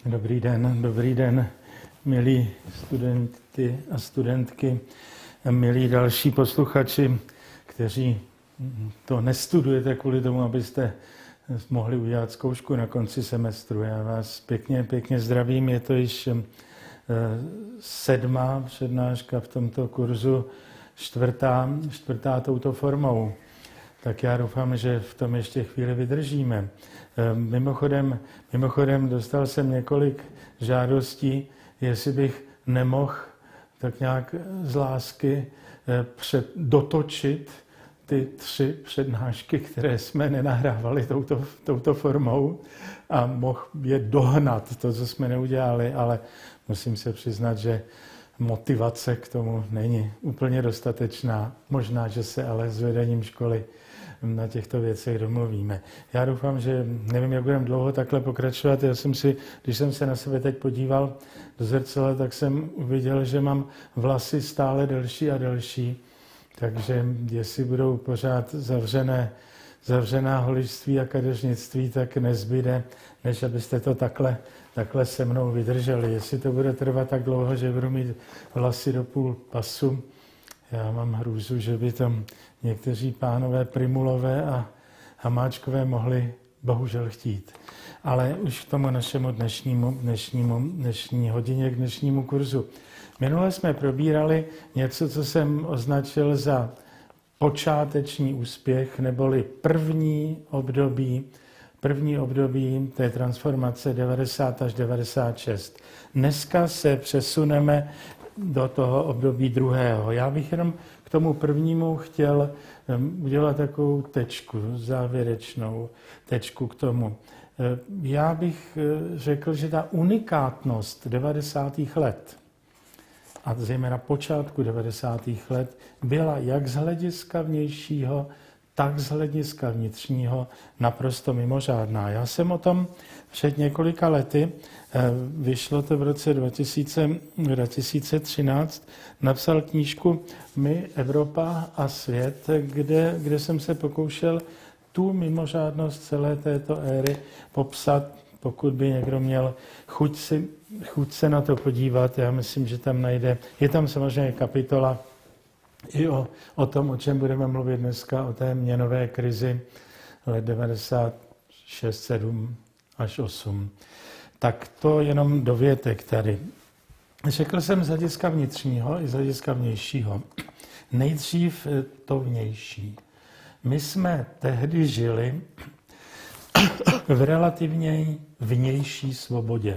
Dobrý den, milí studenti a studentky, milí další posluchači, kteří to nestudujete kvůli tomu, abyste mohli udělat zkoušku na konci semestru. Já vás pěkně zdravím, je to již 7. přednáška v tomto kurzu, čtvrtá touto formou. Tak já doufám, že v tom ještě chvíli vydržíme. Mimochodem dostal jsem několik žádostí, jestli bych nemohl tak nějak z lásky dotočit ty 3 přednášky, které jsme nenahrávali touto formou a mohl je dohnat, to, co jsme neudělali, ale musím se přiznat, že motivace k tomu není úplně dostatečná. Možná, že se ale s vedením školy na těchto věcech domluvíme. Já doufám, že nevím, jak budeme dlouho takhle pokračovat. Když jsem se na sebe teď podíval do zrcadla, tak jsem uviděl, že mám vlasy stále delší a delší. Takže jestli budou pořád zavřená holičství a kadeřnictví, tak nezbyde, než abyste to takhle se mnou vydrželi. Jestli to bude trvat tak dlouho, že budu mít vlasy do půl pasu, já mám hrůzu, že by tam někteří pánové Primulové a Hamáčkové mohli bohužel chtít. Ale už k tomu našemu dnešní hodině, k dnešnímu kurzu. Minule jsme probírali něco, co jsem označil za počáteční úspěch, neboli první období té transformace 90 až 96. Dneska se přesuneme do toho období druhého. Já bych jenom k tomu prvnímu chtěl udělat takovou závěrečnou tečku k tomu. Já bych řekl, že ta unikátnost 90. let a zejména počátku 90. let byla jak z hlediska vnějšího, tak z hlediska vnitřního naprosto mimořádná. Já jsem o tom před několika lety, vyšlo to v roce 2013, napsal knížku My, Evropa a svět, kde jsem se pokoušel tu mimořádnost celé této éry popsat, pokud by někdo měl chuť se na to podívat. Já myslím, že tam najde. Je tam samozřejmě kapitola i o tom, o čem budeme mluvit dneska, o té měnové krizi let 96, 7 až 8. Tak to jenom dovětek tady. Řekl jsem z hlediska vnitřního i z hlediska vnějšího. Nejdřív to vnější. My jsme tehdy žili v relativně vnější svobodě.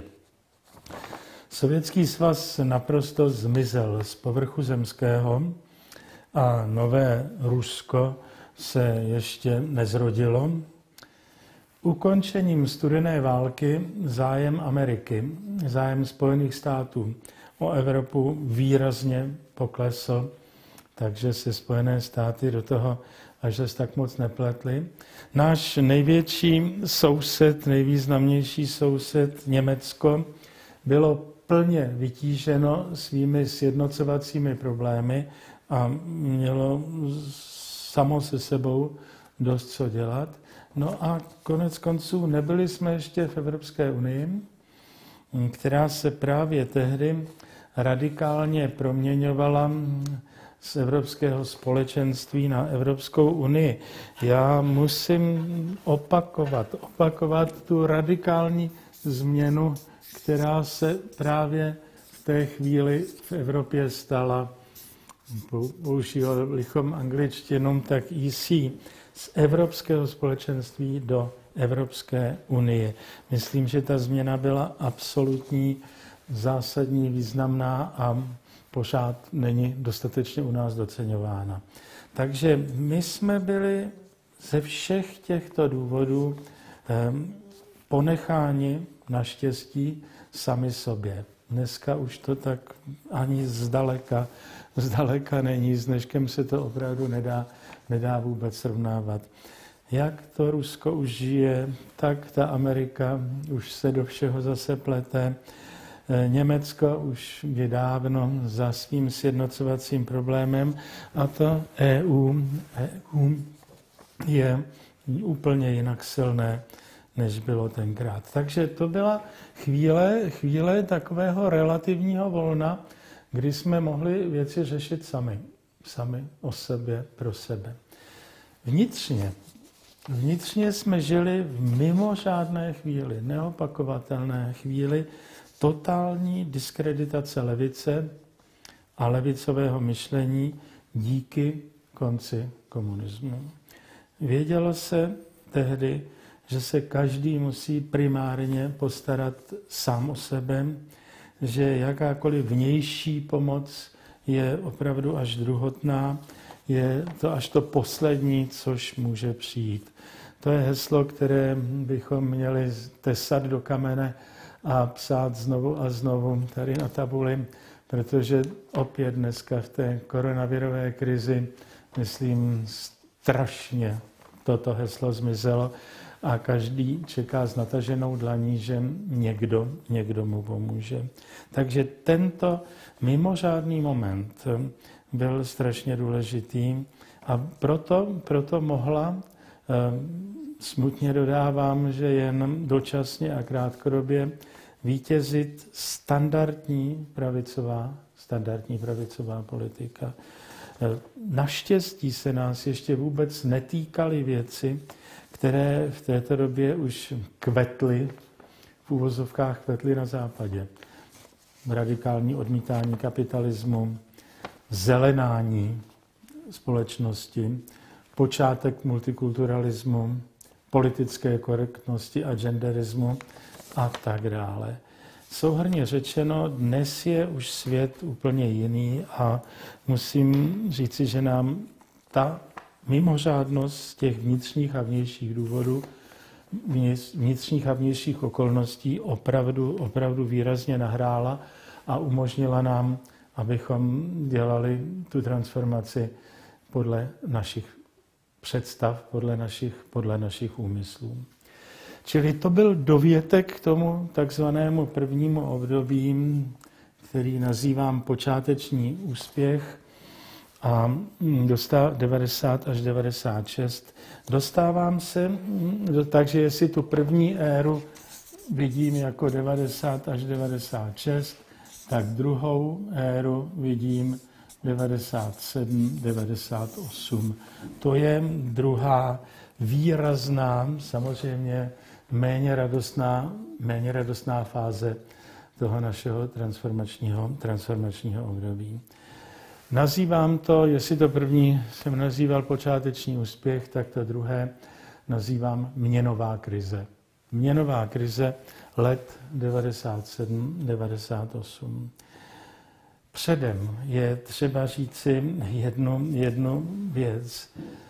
Sovětský svaz naprosto zmizel z povrchu zemského a nové Rusko se ještě nezrodilo. Ukončením studené války zájem Ameriky, zájem Spojených států o Evropu výrazně poklesl, takže se Spojené státy do toho až zase tak moc nepletly. Náš největší soused, nejvýznamnější soused Německo bylo plně vytíženo svými sjednocovacími problémy a mělo samo se sebou dost co dělat. No a konec konců nebyli jsme ještě v Evropské unii, která se právě tehdy radikálně proměňovala z Evropského společenství na Evropskou unii. Já musím opakovat tu radikální změnu, která se právě v té chvíli v Evropě stala, používali-chom angličtinu, tak EC, z Evropského společenství do Evropské unie. Myslím, že ta změna byla absolutní, zásadní, významná a pořád není dostatečně u nás doceňována. Takže my jsme byli ze všech těchto důvodů ponecháni naštěstí sami sobě. Dneska už to tak ani zdaleka není, s dneškem se to opravdu nedá vůbec srovnávat. Jak to Rusko už žije, tak ta Amerika už se do všeho zase plete. Německo už je dávno za svým sjednocovacím problémem a to EU je úplně jinak silné, než bylo tenkrát. Takže to byla chvíle takového relativního volna, kdy jsme mohli věci řešit sami o sobě, pro sebe. Vnitřně jsme žili v mimořádné chvíli, neopakovatelné chvíli totální diskreditace levice a levicového myšlení díky konci komunismu. Vědělo se tehdy, že se každý musí primárně postarat sám o sebe, že jakákoliv vnější pomoc je opravdu až druhotná, je to až to poslední, což může přijít. To je heslo, které bychom měli tesat do kamene a psát znovu a znovu tady na tabuli, protože opět dneska v té koronavirové krizi, myslím, strašně toto heslo zmizelo a každý čeká s nataženou dlaní, že někdo mu pomůže. Takže tento mimořádný moment byl strašně důležitý a proto mohla, smutně dodávám, že jen dočasně a krátkodobě vítězit standardní pravicová politika. Naštěstí se nás ještě vůbec netýkaly věci, které v této době už kvetly, v uvozovkách kvetly na západě. Radikální odmítání kapitalismu, zelenání společnosti, počátek multikulturalismu, politické korektnosti a genderismu a tak dále. Souhrnně řečeno, dnes je už svět úplně jiný a musím říci, že nám ta mimořádnost těch vnitřních a vnějších důvodů, vnitřních a vnějších okolností opravdu výrazně nahrála a umožnila nám, abychom dělali tu transformaci podle našich představ, podle našich úmyslů. Čili to byl dovětek k tomu takzvanému prvnímu období, který nazývám počáteční úspěch, a 90 až 96. Dostávám se, takže jestli tu první éru vidím jako 90 až 96, tak druhou éru vidím 97, 98. To je druhá výrazná, samozřejmě méně radostná fáze toho našeho transformačního období. Nazývám to, jestli to první jsem nazýval počáteční úspěch, tak to druhé nazývám měnová krize. Měnová krize let 97-98. Předem je třeba říci jednu věc.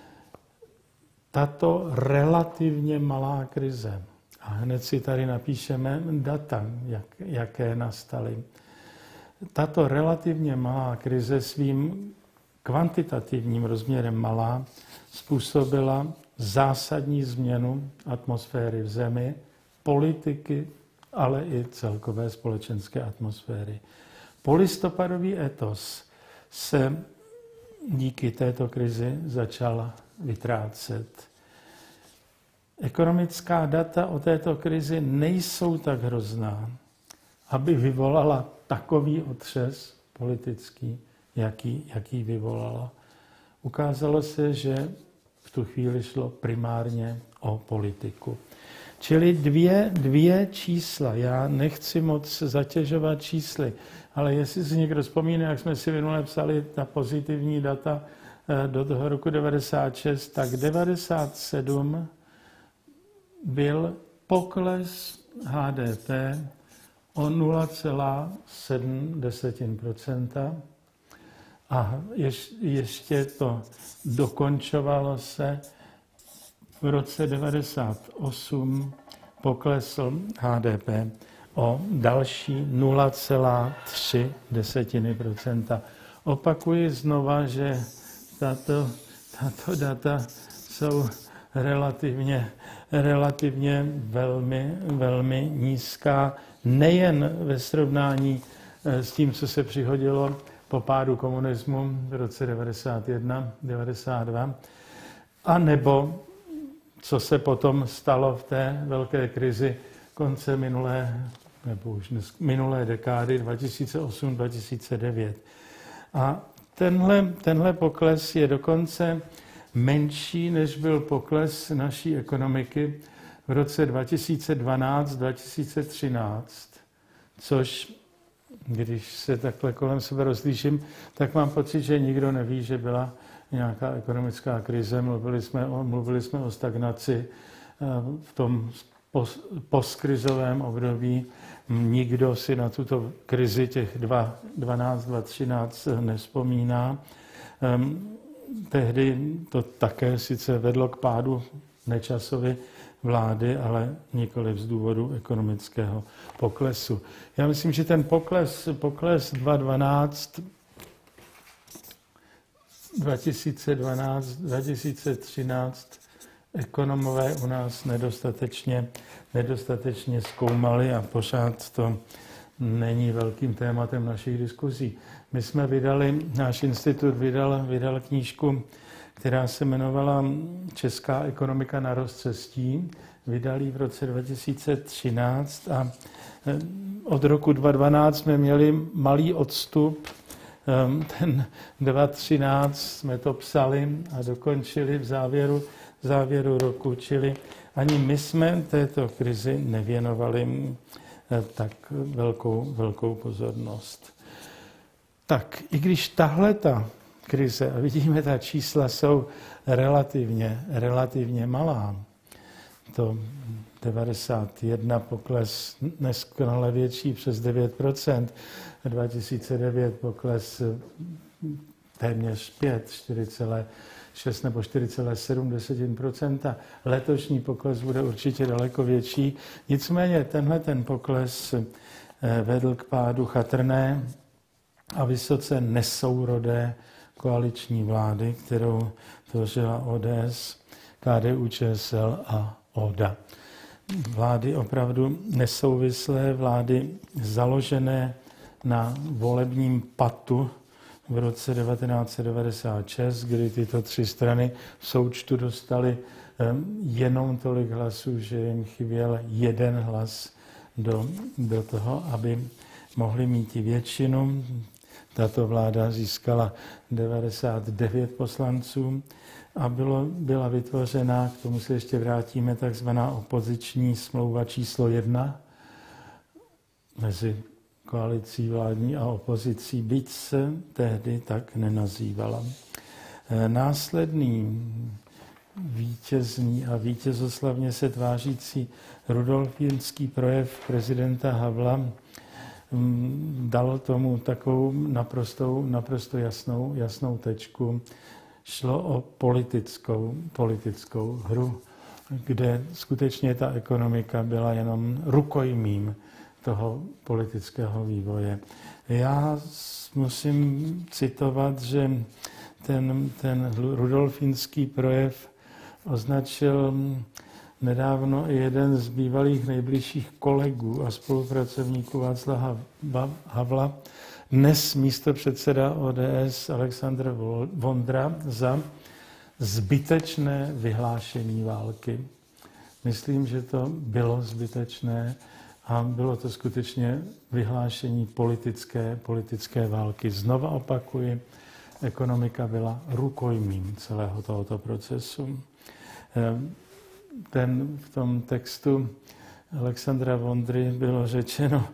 Tato relativně malá krize, a hned si tady napíšeme data, jaké nastaly. Tato relativně malá krize svým kvantitativním rozměrem malá způsobila zásadní změnu atmosféry v zemi, politiky, ale i celkové společenské atmosféry. Polistopadový etos se díky této krizi začal vytrácet. Ekonomická data o této krizi nejsou tak hrozná, aby vyvolala takový otřes politický, jaký vyvolala. Ukázalo se, že v tu chvíli šlo primárně o politiku. Čili dvě čísla. Já nechci moc zatěžovat čísly, ale jestli si někdo vzpomíná, jak jsme si minule psali ta pozitivní data do toho roku 96, tak 97 byl pokles HDP o 0,7% a ještě to dokončovalo se v roce 98 poklesl HDP o další 0,3%. Opakuji znova, že tato data jsou relativně velmi nízká, nejen ve srovnání s tím, co se přihodilo po pádu komunismu v roce 91, 92, anebo co se potom stalo v té velké krizi konce minulé dekády 2008-2009. A tenhle pokles je dokonce menší, než byl pokles naší ekonomiky v roce 2012-2013, což, když se takhle kolem sebe rozlížím, tak mám pocit, že nikdo neví, že byla nějaká ekonomická krize. Mluvili jsme o stagnaci v tom postkrizovém období. Nikdo si na tuto krizi těch 2012-2013 nevzpomíná. Tehdy to také sice vedlo k pádu Nečasovy vlády, ale nikoli z důvodu ekonomického poklesu. Já myslím, že ten pokles 2012-2013 ekonomové u nás nedostatečně zkoumali a pořád to není velkým tématem našich diskuzí. My jsme náš institut vydal knížku, která se jmenovala Česká ekonomika na rozcestí. Vydali v roce 2013 a od roku 2012 jsme měli malý odstup. Ten 2013 jsme to psali a dokončili v závěru roku, čili ani my jsme této krizi nevěnovali tak velkou pozornost. Tak, i když tahleta krize, a vidíme, ta čísla jsou relativně malá, to 91 pokles neskonale větší přes 9%, 2009 pokles téměř 4,6 nebo 4,7%. Letošní pokles bude určitě daleko větší. Nicméně ten pokles vedl k pádu chatrné a vysoce nesourodé koaliční vlády, kterou tvořila ODS, KDU-ČSL a ODA. Vlády opravdu nesouvislé, vlády založené na volebním patu v roce 1996, kdy tyto tři strany v součtu dostaly jenom tolik hlasů, že jim chyběl jeden hlas do toho, aby mohli mít i většinu. Tato vláda získala 99 poslanců a byla vytvořena, k tomu se ještě vrátíme, takzvaná opoziční smlouva číslo 1 mezi koalicí vládní a opozicí, byť se tehdy tak nenazývala. Následný vítězný a vítězoslavně se tvářící rudolfínský projev prezidenta Havla dal tomu takovou naprosto jasnou tečku. Šlo o politickou hru, kde skutečně ta ekonomika byla jenom rukojmím toho politického vývoje. Já musím citovat, že ten rudolfínský projev označil nedávno i jeden z bývalých nejbližších kolegů a spolupracovníků Václava Havla, dnes místopředseda ODS Alexandr Vondra, za zbytečné vyhlášení války. Myslím, že to bylo zbytečné a bylo to skutečně vyhlášení politické války. Znova opakuji, ekonomika byla rukojmím celého tohoto procesu. V tom textu Alexandra Vondry bylo řečeno,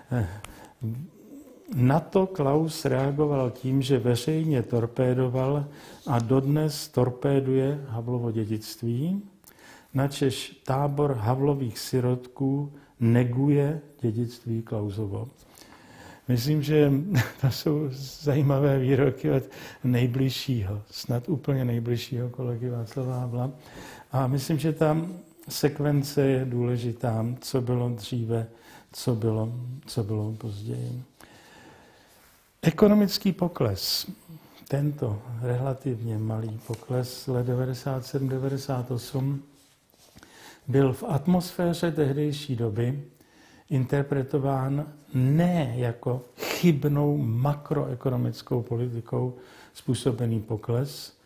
na to Klaus reagoval tím, že veřejně torpédoval a dodnes torpéduje Havlovo dědictví, načež tábor Havlových sirotků neguje dědictví Klausovo. Myslím, že to jsou zajímavé výroky od nejbližšího, snad úplně nejbližšího kolegy Václava Havla. A myslím, že ta sekvence je důležitá, co bylo dříve, co bylo později. Ekonomický pokles, tento relativně malý pokles let 97-98, byl v atmosféře tehdejší doby interpretován ne jako chybnou makroekonomickou politikou způsobený pokles,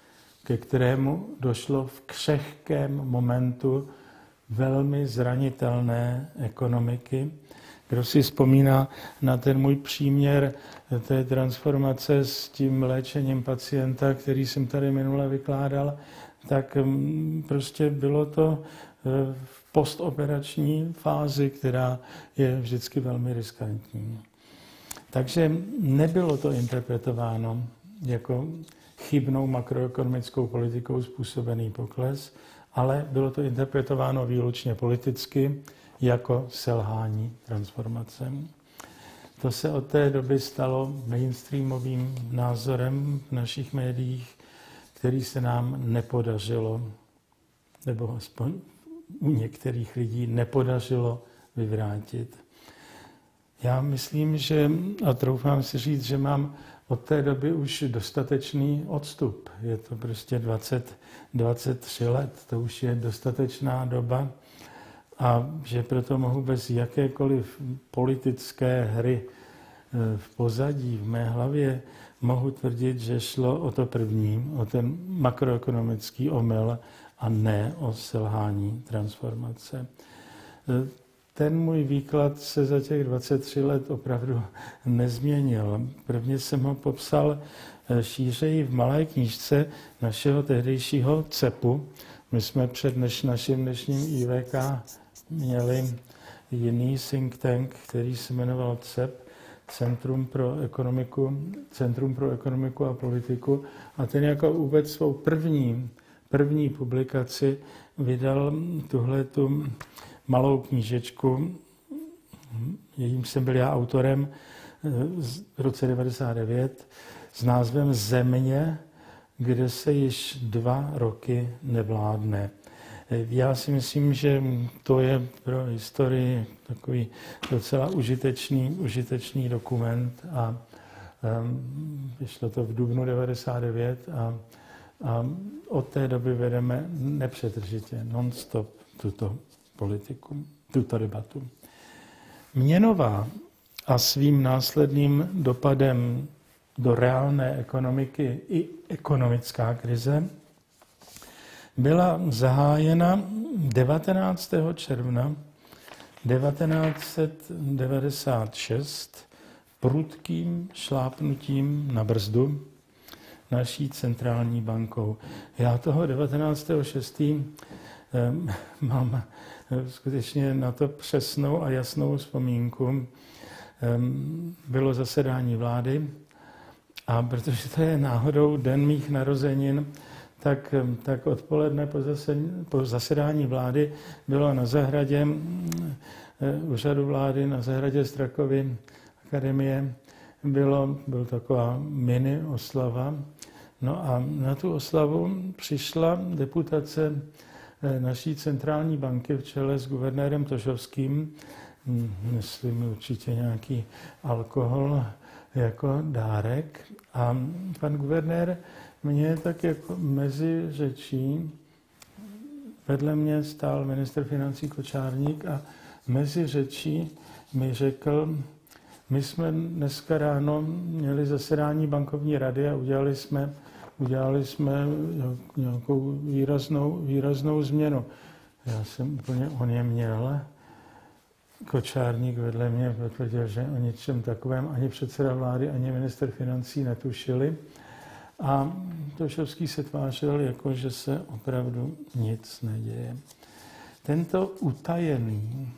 ke kterému došlo v křehkém momentu velmi zranitelné ekonomiky. Kdo si vzpomíná na ten můj příměr té transformace s tím léčením pacienta, který jsem tady minule vykládal, tak prostě bylo to v postoperační fázi, která je vždycky velmi riskantní. Takže nebylo to interpretováno jako chybnou makroekonomickou politikou způsobený pokles, ale bylo to interpretováno výlučně politicky jako selhání transformace. To se od té doby stalo mainstreamovým názorem v našich médiích, který se nám nepodařilo, nebo aspoň u některých lidí nepodařilo vyvrátit. Já myslím, že, a troufám si říct, že mám od té doby už dostatečný odstup. Je to prostě 23 let, to už je dostatečná doba a že proto mohu bez jakékoliv politické hry v pozadí, v mé hlavě, mohu tvrdit, že šlo o to první, o ten makroekonomický omyl a ne o selhání transformace. Ten můj výklad se za těch 23 let opravdu nezměnil. Prvně jsem ho popsal šířeji v malé knížce našeho tehdejšího CEPu. My jsme před naším dnešním IVK měli jiný think tank, který se jmenoval CEP, Centrum pro ekonomiku a politiku. A ten jako vůbec svou první publikaci vydal tuhletu malou knížečku, jejím jsem byl já autorem v roce 1999, s názvem Země, kde se již 2 roky nevládne. Já si myslím, že to je pro historii takový docela užitečný dokument a vyšlo to v dubnu 1999 a od té doby vedeme nepřetržitě, non-stop tuto debatu. Měnová a svým následným dopadem do reálné ekonomiky i ekonomická krize byla zahájena 19. června 1996 prudkým šlápnutím na brzdu naší centrální bankou. Já toho 19.6. mám skutečně na to přesnou a jasnou vzpomínku. Bylo zasedání vlády a protože to je náhodou den mých narozenin, tak odpoledne po zasedání vlády bylo na zahradě úřadu vlády, na zahradě Strakovy akademie, byl taková mini oslava. No a na tu oslavu přišla deputace naší centrální banky v čele s guvernérem Tošovským, myslím určitě nějaký alkohol jako dárek. A pan guvernér mě tak jako mezi řečí, vedle mě stál ministr financí Kočárník a mezi řečí mi řekl, my jsme dneska ráno měli zasedání bankovní rady a udělali jsme nějakou výraznou změnu. Já jsem úplně oněměl. Kočárník vedle mě potvrdil, že o ničem takovém ani předseda vlády, ani ministr financí netušili. A Tošovský se tvářil, jako že se opravdu nic neděje. Tento utajený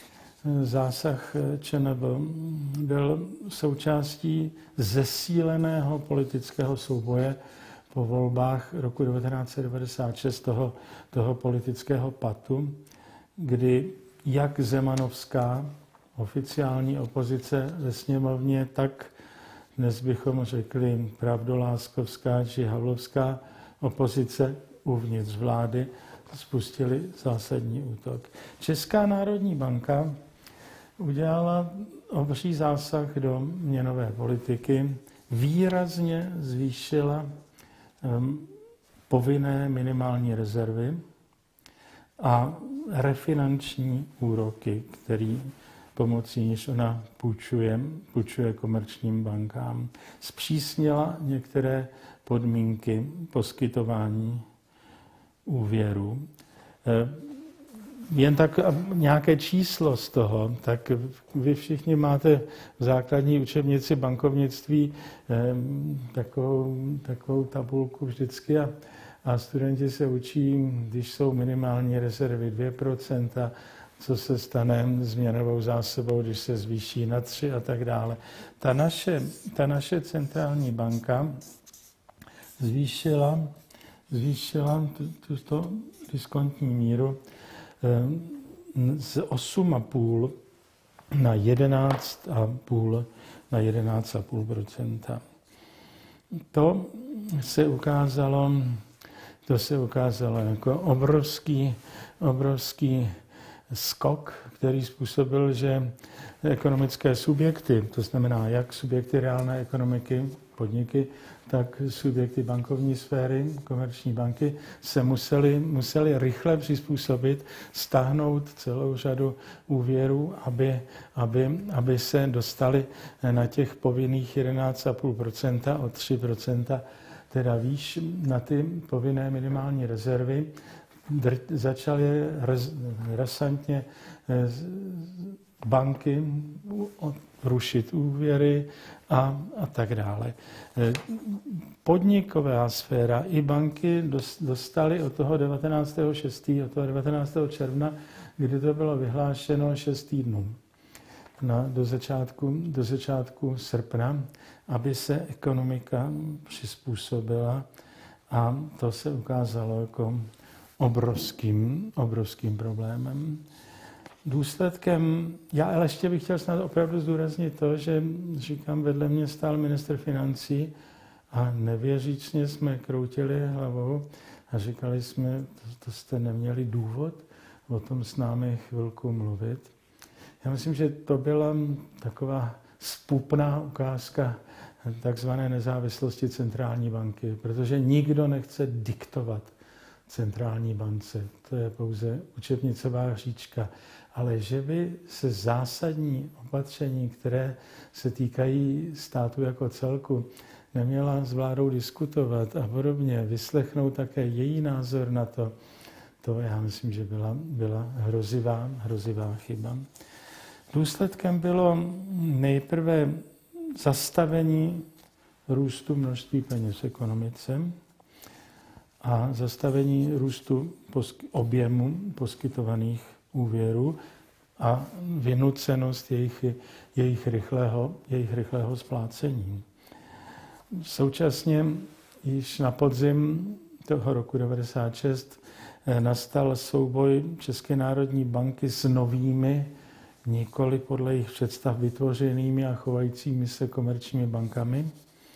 zásah ČNB byl součástí zesíleného politického souboje po volbách roku 1996, toho politického patu, kdy jak zemanovská oficiální opozice ve sněmovně, tak dnes bychom řekli pravdoláskovská či havlovská opozice uvnitř vlády spustili zásadní útok. Česká národní banka udělala obří zásah do měnové politiky, výrazně zvýšila povinné minimální rezervy a refinanční úroky, který pomocí níž ona půjčuje komerčním bankám. Zpřísnila některé podmínky poskytování úvěru. Jen tak nějaké číslo z toho, tak vy všichni máte v základní učebnici bankovnictví takovou tabulku vždycky a studenti se učí, když jsou minimální rezervy 2%, co se stane s měnovou zásobou, když se zvýší na 3 a tak dále. Ta naše centrální banka zvýšila tuto diskontní míru z 8,5 na 11,5%. To se ukázalo jako obrovský skok, který způsobil, že ekonomické subjekty, to znamená jak subjekty reálné ekonomiky, podniky, tak subjekty bankovní sféry, komerční banky, se museli rychle přizpůsobit, stáhnout celou řadu úvěrů, aby se dostali na těch povinných 11,5%, o 3%, teda výš na ty povinné minimální rezervy. Začaly razantně banky rušit úvěry a tak dále. Podniková sféra i banky dostaly od toho 19.6., od toho 19. června, kdy to bylo vyhlášeno 6 týdnů do začátku srpna, aby se ekonomika přizpůsobila, a to se ukázalo jako obrovským problémem. Důsledkem, ale ještě bych chtěl snad opravdu zdůraznit to, že říkám, vedle mě stál ministr financí a nevěřícně jsme kroutili hlavou a říkali jsme, to jste neměli důvod o tom s námi chvilku mluvit. Já myslím, že to byla taková zpupná ukázka takzvané nezávislosti centrální banky, protože nikdo nechce diktovat centrální bance. To je pouze učebnicová hříčka. Ale že by se zásadní opatření, které se týkají státu jako celku, neměla s vládou diskutovat a podobně, vyslechnout také její názor na to já myslím, že byla hrozivá chyba. Důsledkem bylo nejprve zastavení růstu množství peněz v ekonomice a zastavení růstu objemu poskytovaných úvěrů a vynucenost jejich rychlého splácení. Současně již na podzim toho roku 1996 nastal souboj České národní banky s novými, nikoli podle jejich představ vytvořenými a chovajícími se komerčními bankami,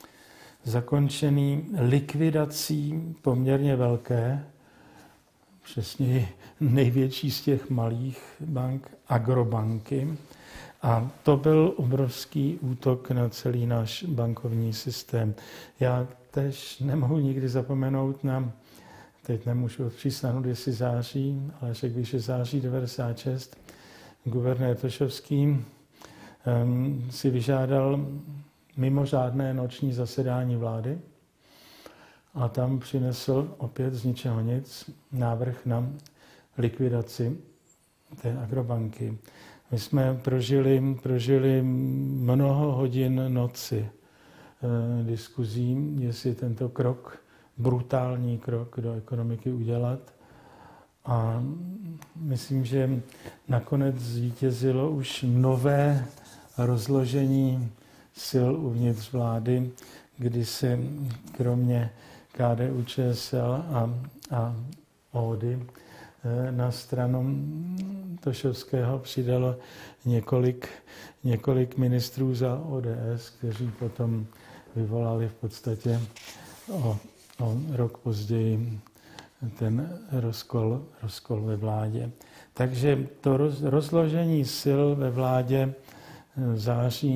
zakončený likvidací poměrně velké, přesně největší z těch malých bank, Agrobanky. A to byl obrovský útok na celý náš bankovní systém. Já tež nemohu nikdy zapomenout teď nemůžu odpřísahnout, jestli září, ale řekl bych, že září 1996, guvernér Tošovský si vyžádal mimořádné noční zasedání vlády a tam přinesl opět z ničeho nic návrh na likvidaci té Agrobanky. My jsme prožili mnoho hodin noci diskuzí, jestli tento brutální krok do ekonomiky udělat. A myslím, že nakonec zvítězilo už nové rozložení sil uvnitř vlády, kdy se kromě KDU-ČSL a ODY na stranu Tošovského přidalo několik ministrů za ODS, kteří potom vyvolali v podstatě o rok později ten rozkol ve vládě. Takže to rozložení sil ve vládě v září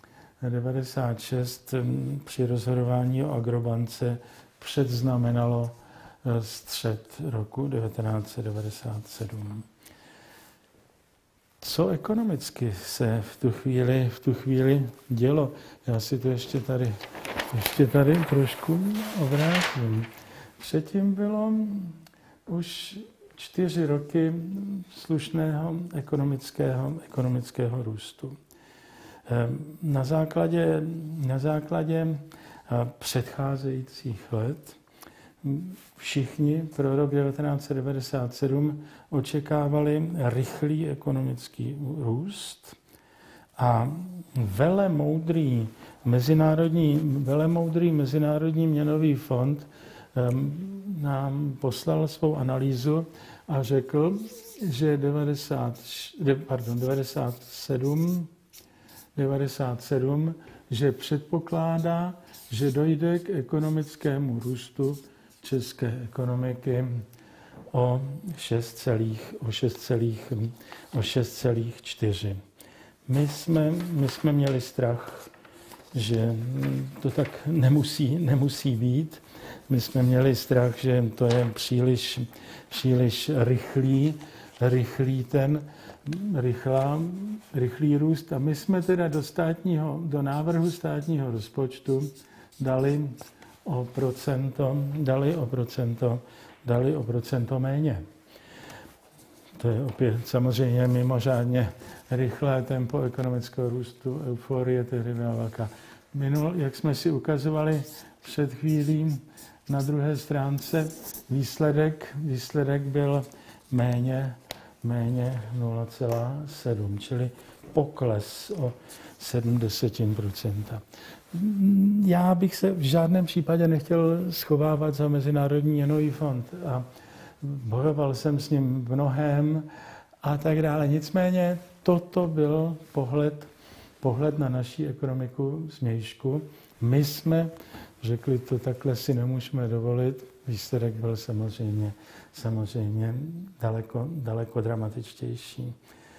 1996 při rozhodování o Agrobance předznamenalo střet roku 1997. Co ekonomicky se v tu chvíli dělo? Já si to ještě tady trošku obrátím. Předtím bylo už 4 roky slušného ekonomického růstu. Na základě předcházejících let všichni pro rok 1997 očekávali rychlý ekonomický růst a velemoudrý Mezinárodní měnový fond nám poslal svou analýzu a řekl, že 97, že předpokládá, že dojde k ekonomickému růstu české ekonomiky o 6,4. My jsme měli strach, že to tak nemusí být. My jsme měli strach, že to je příliš rychlý růst. A my jsme teda do návrhu státního rozpočtu dali o procento méně. To je opět samozřejmě mimořádně rychlé tempo ekonomického růstu, euforie tehdy byla velká. Jak jsme si ukazovali před chvílí na druhé stránce, výsledek byl méně 0,7, čili pokles o 0,7%. Já bych se v žádném případě nechtěl schovávat za Mezinárodní měnový fond a bojoval jsem s ním v mnohém a tak dále. Nicméně toto byl pohled na naši ekonomiku zvnějšku. My jsme řekli, to takhle si nemůžeme dovolit. Výsledek byl samozřejmě daleko dramatičtější.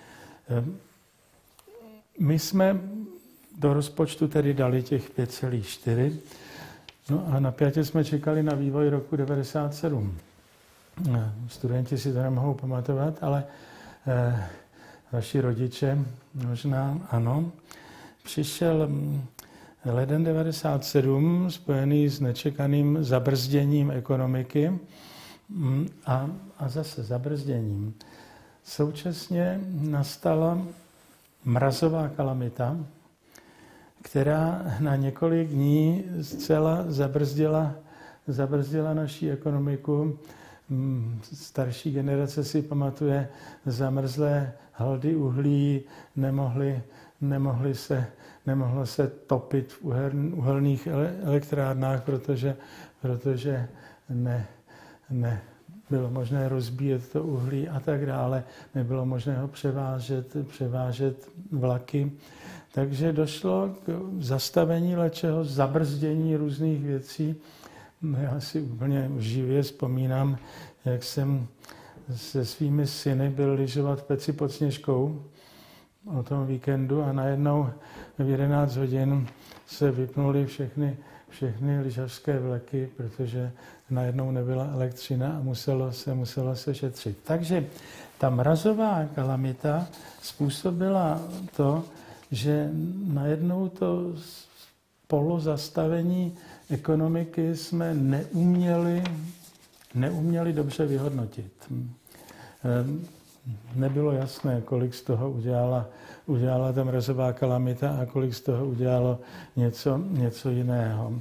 My jsme do rozpočtu tedy dali těch 5,4. No a napjatě jsme čekali na vývoj roku 1997. Studenti si to nemohou pamatovat, ale vaši rodiče možná ano. Přišel leden 1997 spojený s nečekaným zabrzděním ekonomiky a zase zabrzděním. Současně nastala mrazová kalamita, která na několik dní zcela zabrzdila naši ekonomiku. Starší generace si pamatuje zamrzlé haldy uhlí, nemohlo se topit v uhelných elektrárnách, protože nebylo možné rozbíjet to uhlí a tak dále. Nebylo možné ho převážet vlaky. Takže došlo k zastavení lečeho, zabrzdění různých věcí. Já si úplně živě vzpomínám, jak jsem se svými syny byl lyžovat v Peci pod Sněžkou o tom víkendu a najednou v 11 hodin se vypnuly všechny lyžařské vleky, protože najednou nebyla elektřina a muselo se šetřit. Takže ta mrazová kalamita způsobila to, že najednou to polozastavení ekonomiky jsme neuměli dobře vyhodnotit. Nebylo jasné, kolik z toho udělala ta mrazová kalamita a kolik z toho udělalo něco jiného.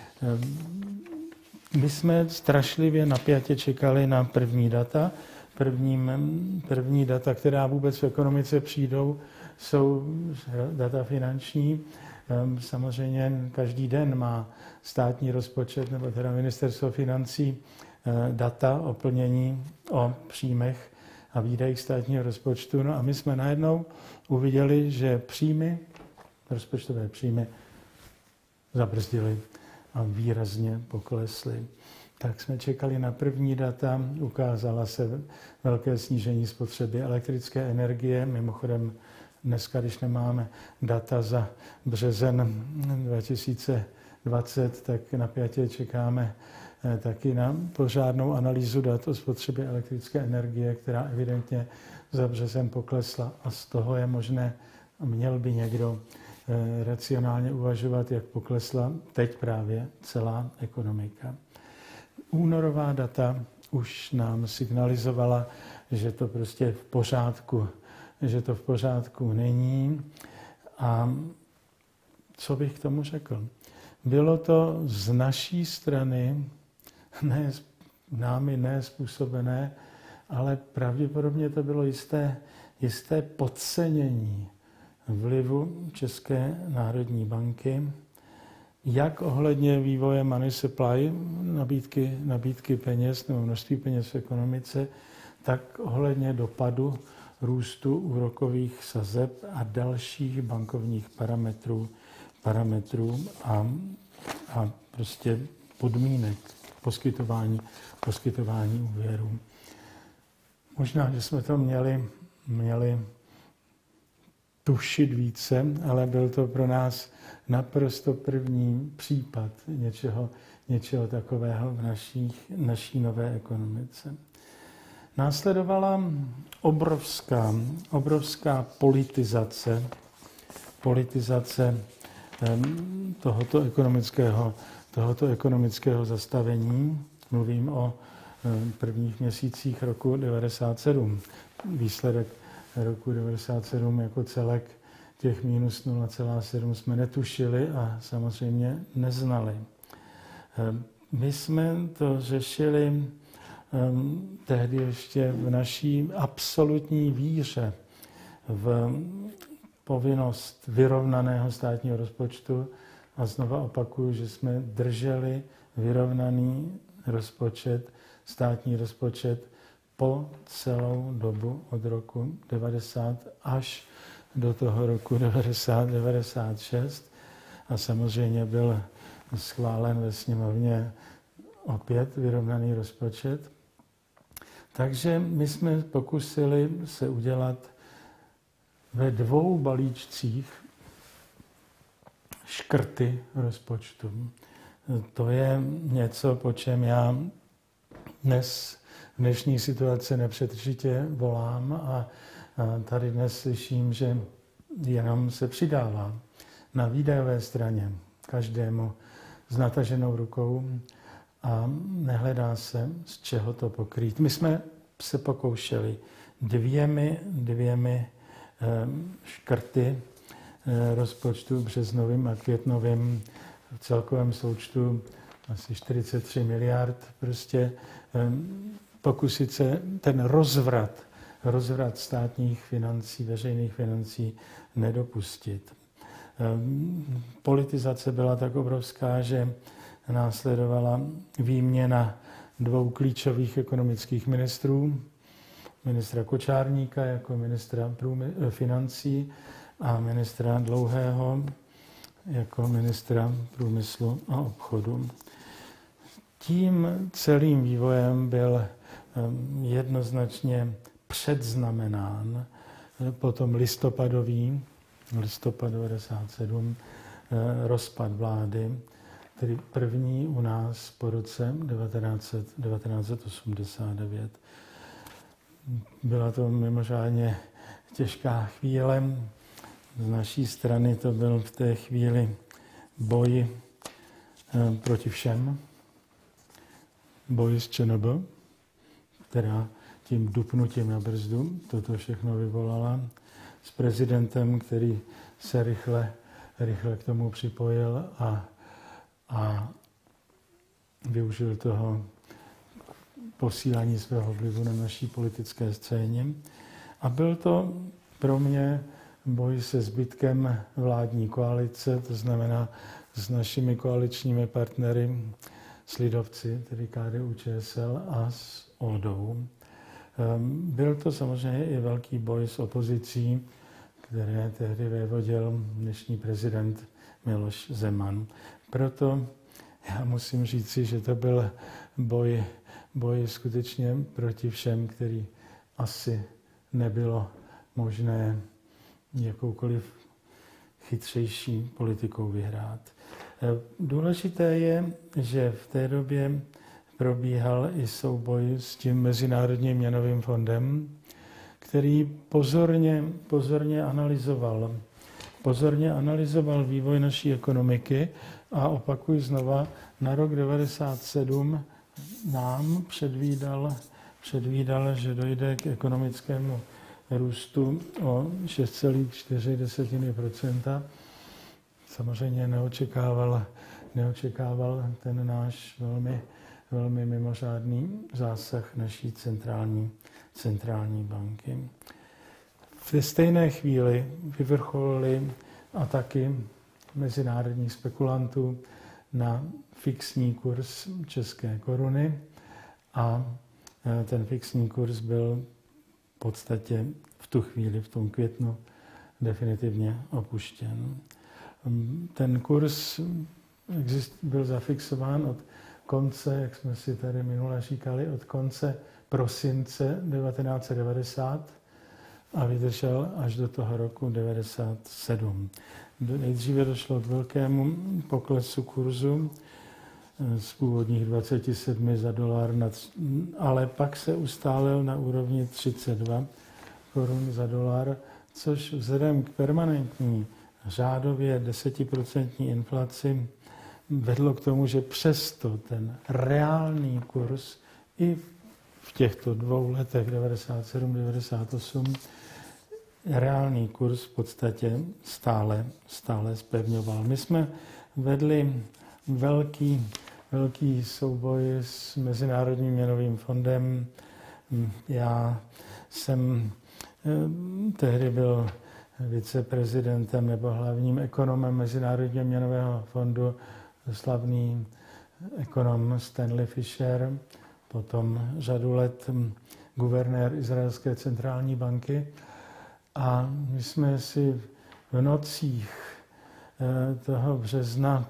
My jsme strašlivě napjatě čekali na první data. První data, která vůbec v ekonomice přijdou, jsou data finanční. Samozřejmě každý den má státní rozpočet nebo teda ministerstvo financí data o plnění, o příjmech a výdajích státního rozpočtu. No a my jsme najednou uviděli, že rozpočtové příjmy zabrzdily a výrazně poklesly. Tak jsme čekali na první data, ukázala se velké snížení spotřeby elektrické energie. Mimochodem dneska, když nemáme data za březen 2020, tak napjatě čekáme taky na pořádnou analýzu dat o spotřebě elektrické energie, která evidentně za březem poklesla a z toho je možné, měl by někdo racionálně uvažovat, jak poklesla teď právě celá ekonomika. Únorová data už nám signalizovala, že to prostě v pořádku, že to v pořádku není. A co bych k tomu řekl? Bylo to z naší strany, námi nezpůsobené, ale pravděpodobně to bylo jisté podcenění vlivu České národní banky, jak ohledně vývoje money supply, nabídky peněz nebo množství peněz v ekonomice, tak ohledně dopadu růstu úrokových sazeb a dalších bankovních parametrů a prostě podmínek poskytování úvěrů. Možná, že jsme to měli tušit více, ale byl to pro nás naprosto první případ něčeho takového v naší nové ekonomice. Následovala obrovská politizace tohoto ekonomického zastavení. Mluvím o prvních měsících roku 1997. Výsledek roku 1997 jako celek těch minus 0,7 jsme netušili a samozřejmě neznali. My jsme to řešili tehdy ještě v naší absolutní víře v povinnost vyrovnaného státního rozpočtu a znova opakuju, že jsme drželi vyrovnaný rozpočet, státní rozpočet po celou dobu od roku 90 až do toho roku 96 a samozřejmě byl schválen ve sněmovně opět vyrovnaný rozpočet. Takže my jsme pokusili se udělat ve 2 balíčcích škrty rozpočtu. To je něco, po čem já dnes v dnešní situaci nepřetržitě volám a tady dnes slyším, že jenom se přidává na výdajové straně každému s nataženou rukou a nehledá se, z čeho to pokrýt. My jsme se pokoušeli dvěmi škrty rozpočtu březnovým a květnovým v celkovém součtu asi 43 miliard, prostě pokusit se ten rozvrat státních financí, veřejných financí nedopustit. Politizace byla tak obrovská, že následovala výměna 2 klíčových ekonomických ministrů, ministra Kočárníka jako ministra financí a ministra Dlouhého jako ministra průmyslu a obchodu. Tím celým vývojem byl jednoznačně předznamenán potom listopad 1997, rozpad vlády, tedy první u nás po roce 1989. Byla to mimořádně těžká chvíle. Z naší strany to byl v té chvíli boj proti všem. Boj s ČNB, která tím dupnutím na brzdu toto všechno vyvolala, s prezidentem, který se rychle k tomu připojil a využil toho posílání svého vlivu na naší politické scéně. A byl to pro mě boj se zbytkem vládní koalice, to znamená s našimi koaličními partnery, s lidovci, tedy KDU-ČSL a s ODou. Byl to samozřejmě i velký boj s opozicí, které tehdy vévodil dnešní prezident Miloš Zeman. Proto já musím říci, že to byl boj skutečně proti všem, který asi nebylo možné jakoukoliv chytřejší politikou vyhrát. Důležité je, že v té době probíhal i souboj s tím Mezinárodním měnovým fondem, který pozorně analyzoval vývoj naší ekonomiky a opakuju znova, na rok 1997 nám předvídal, že dojde k ekonomickému růstu o 6,4%. Samozřejmě neočekával ten náš velmi mimořádný zásah naší centrální banky. V té stejné chvíli vyvrcholily ataky mezinárodních spekulantů na fixní kurz české koruny a ten fixní kurz byl v podstatě v tu chvíli, v tom květnu, definitivně opuštěn. Ten kurz byl zafixován od konce, jak jsme si tady minule říkali, od konce prosince 1990 a vydržel až do toho roku 1997. Nejdříve došlo k velkému poklesu kurzu z původních 27 za dolar, ale pak se ustálil na úrovni 32 korun za dolar, což vzhledem k permanentní řádově 10% inflaci vedlo k tomu, že přesto ten reálný kurz i v těchto 2 letech 97-98 reálný kurz v podstatě stále zpevňoval. My jsme vedli velký souboj s Mezinárodním měnovým fondem. Já jsem tehdy byl viceprezidentem nebo hlavním ekonomem Mezinárodního měnového fondu, slavný ekonom Stanley Fischer, potom řadu let guvernér Izraelské centrální banky. A my jsme si v nocích toho března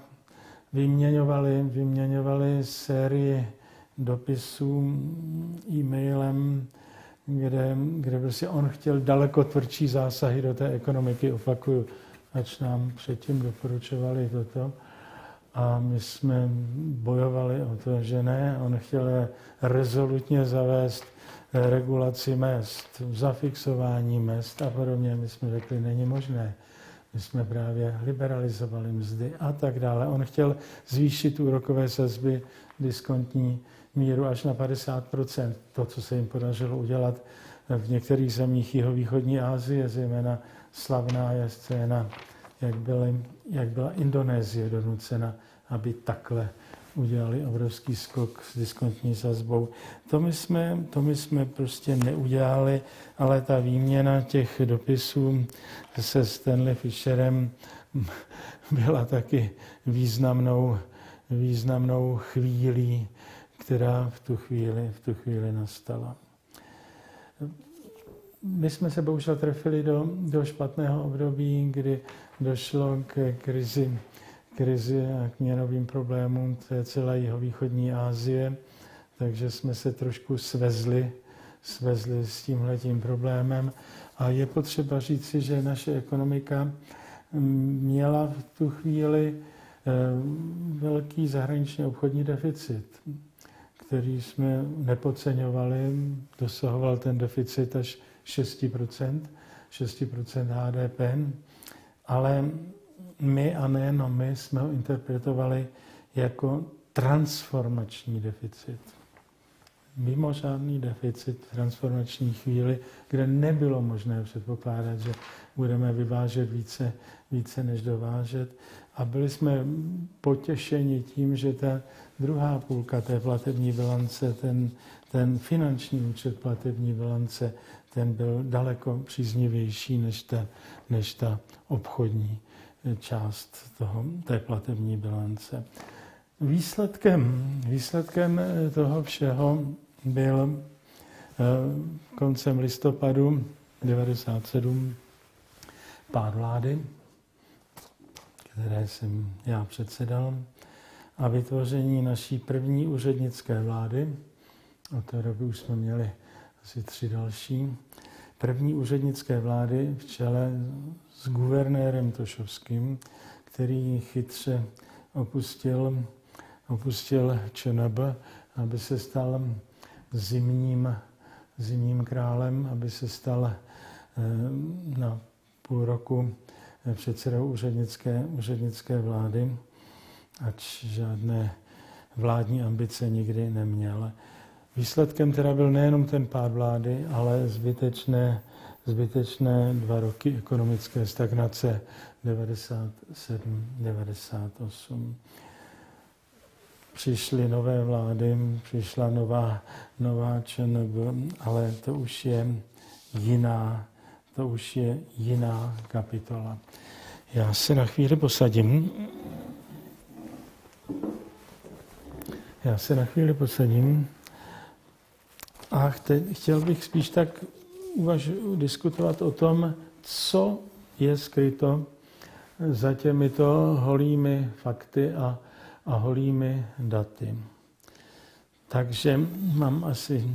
vyměňovali sérii dopisů e-mailem, kde prostě on chtěl daleko tvrdší zásahy do té ekonomiky, opakuju, ač nám předtím doporučovali toto. A my jsme bojovali o to, že ne, on chtěl rezolutně zavést regulaci mezd, zafixování mezd a podobně. My jsme řekli, není možné. My jsme právě liberalizovali mzdy a tak dále. On chtěl zvýšit úrokové sazby, diskontní míru až na 50%. To, co se jim podařilo udělat v některých zemích jihovýchodní Asie, zejména slavná je scéna, jak byla Indonésie donucena, aby takhle udělali obrovský skok s diskontní sazbou. To my jsme prostě neudělali, ale ta výměna těch dopisů se Stanley Fischerem byla taky významnou chvílí, která v tu chvíli nastala. My jsme se bohužel trefili do špatného období, kdy došlo k krizi a k měnovým problémům celé jihovýchodní Asie, takže jsme se trošku svezli s tímhletím problémem. A je potřeba říci, že naše ekonomika měla v tu chvíli velký zahraničně obchodní deficit, který jsme nepodceňovali. Dosahoval ten deficit až 6% HDP, ale my a nejenom my jsme ho interpretovali jako transformační deficit. Mimořádný deficit v transformační chvíli, kde nebylo možné předpokládat, že budeme vyvážet více než dovážet. A byli jsme potěšeni tím, že ta druhá půlka té platební bilance, ten finanční účet platební bilance, ten byl daleko příznivější než ta obchodní část té platební bilance. Výsledkem toho všeho byl koncem listopadu 1997 pád vlády, které jsem já předsedal, a vytvoření naší první úřednické vlády. Od té doby už jsme měli asi 3 další. První úřednické vlády v čele s guvernérem Tošovským, který chytře opustil ČNB, aby se stal zimním králem, aby se stal na půl roku předsedou úřednické vlády, ač žádné vládní ambice nikdy neměl. Výsledkem teda byl nejenom ten pád vlády, ale zbytečné 2 roky ekonomické stagnace 97-98. Přišly nové vlády, přišla nová ČNB, ale to už je jiná kapitola. Já se na chvíli posadím. A chtěl bych spíš tak diskutovat o tom, co je skryto za těmito holými fakty a holými daty. Takže mám asi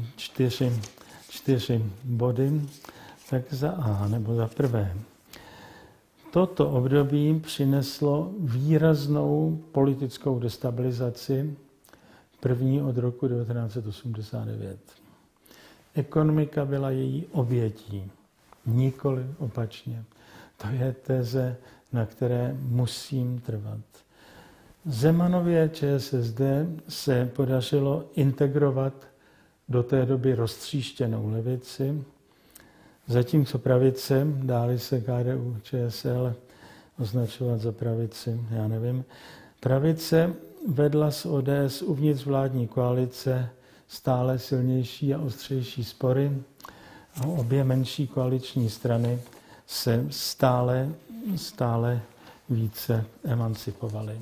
4 body. Tak za A, nebo za prvé. Toto období přineslo výraznou politickou destabilizaci, první od roku 1989. Ekonomika byla její obětí, nikoli opačně. To je teze, na které musím trvat. Zemanově ČSSD se podařilo integrovat do té doby roztříštěnou levici, zatímco pravice, dáli se KDU, ČSL označovat za pravici, já nevím, pravice vedla s ODS uvnitř vládní koalice stále silnější a ostřejší spory a obě menší koaliční strany se stále více emancipovaly.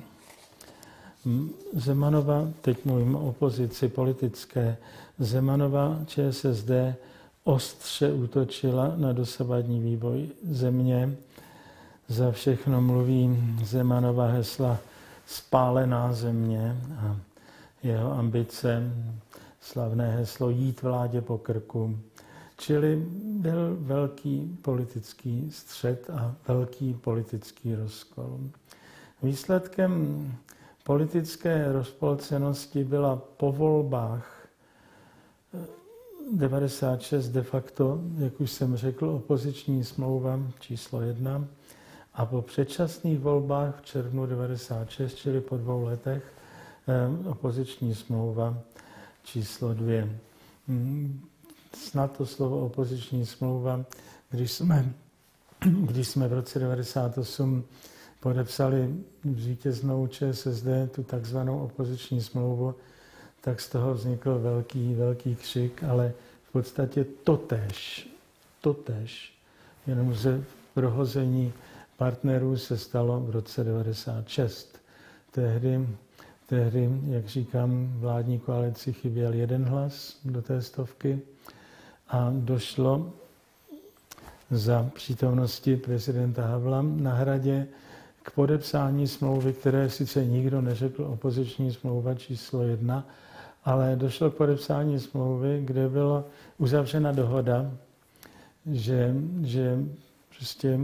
Zemanova, teď mluvím o opozici politické, Zemanova ČSSD ostře útočila na dosavadní vývoj země. Za všechno mluví Zemanova hesla Spálená země a jeho ambice, slavné heslo Jít vládě po krku. Čili byl velký politický střet a velký politický rozkol. Výsledkem politické rozpolcenosti byla po volbách 96 de facto, jak už jsem řekl, opoziční smlouva číslo 1 a po předčasných volbách v červnu 96, čili po 2 letech, opoziční smlouva číslo 2. Snad to slovo opoziční smlouva, když jsme v roce 98 podepsali vítěznou ČSSD, tu takzvanou opoziční smlouvu, tak z toho vznikl velký křik, ale v podstatě totéž, jenom ze prohození partnerů se stalo v roce 96. Tehdy, jak říkám, vládní koalici chyběl 1 hlas do té 100 a došlo za přítomnosti prezidenta Havla na Hradě k podepsání smlouvy, které sice nikdo neřekl opoziční smlouva číslo 1, ale došlo k podepsání smlouvy, kde byla uzavřena dohoda, že prostě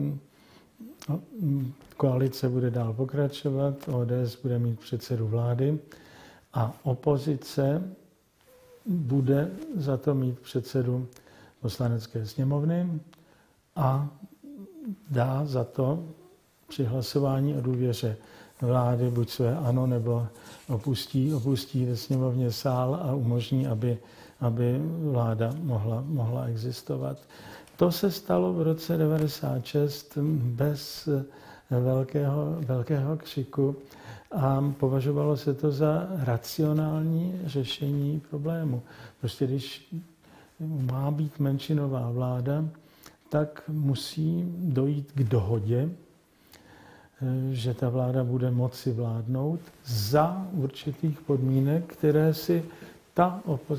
koalice bude dál pokračovat, ODS bude mít předsedu vlády a opozice bude za to mít předsedu Poslanecké sněmovny a dá za to při hlasování o důvěře vlády buď své ano, nebo opustí ve sněmovně sál a umožní, aby vláda mohla existovat. To se stalo v roce 96 bez velkého křiku a považovalo se to za racionální řešení problému. Prostě když má být menšinová vláda, tak musí dojít k dohodě, že ta vláda bude moci vládnout za určitých podmínek, které si ta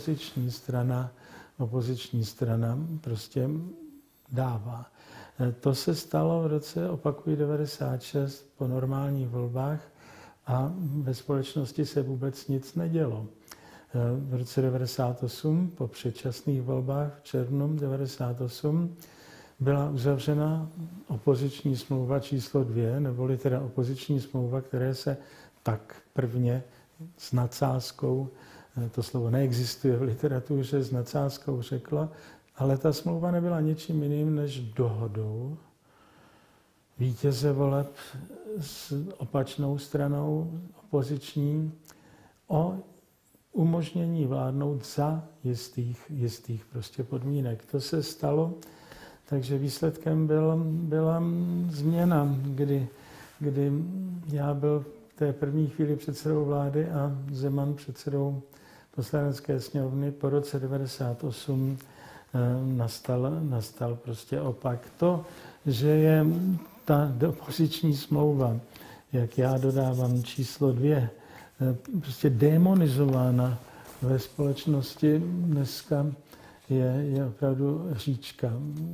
opoziční strana prostě dává. To se stalo v roce, opakuji, 96 po normálních volbách a ve společnosti se vůbec nic nedělo. V roce 98 po předčasných volbách v červnu 98 byla uzavřena opoziční smlouva číslo 2, neboli teda opoziční smlouva, které se tak prvně s nadsázkou to slovo neexistuje v literatuře, s nadsázkou řekla, ale ta smlouva nebyla ničím jiným než dohodou vítěze voleb s opačnou stranou opoziční o umožnění vládnout za jistých prostě podmínek. To se stalo, takže výsledkem byla změna, kdy já byl v té první chvíli předsedou vlády a Zeman předsedou Poslanecké sněmovny. Po roce 1998 nastal prostě opak. To, že je ta opoziční smlouva, jak já dodávám číslo 2, prostě demonizována ve společnosti dneska, je opravdu říčka.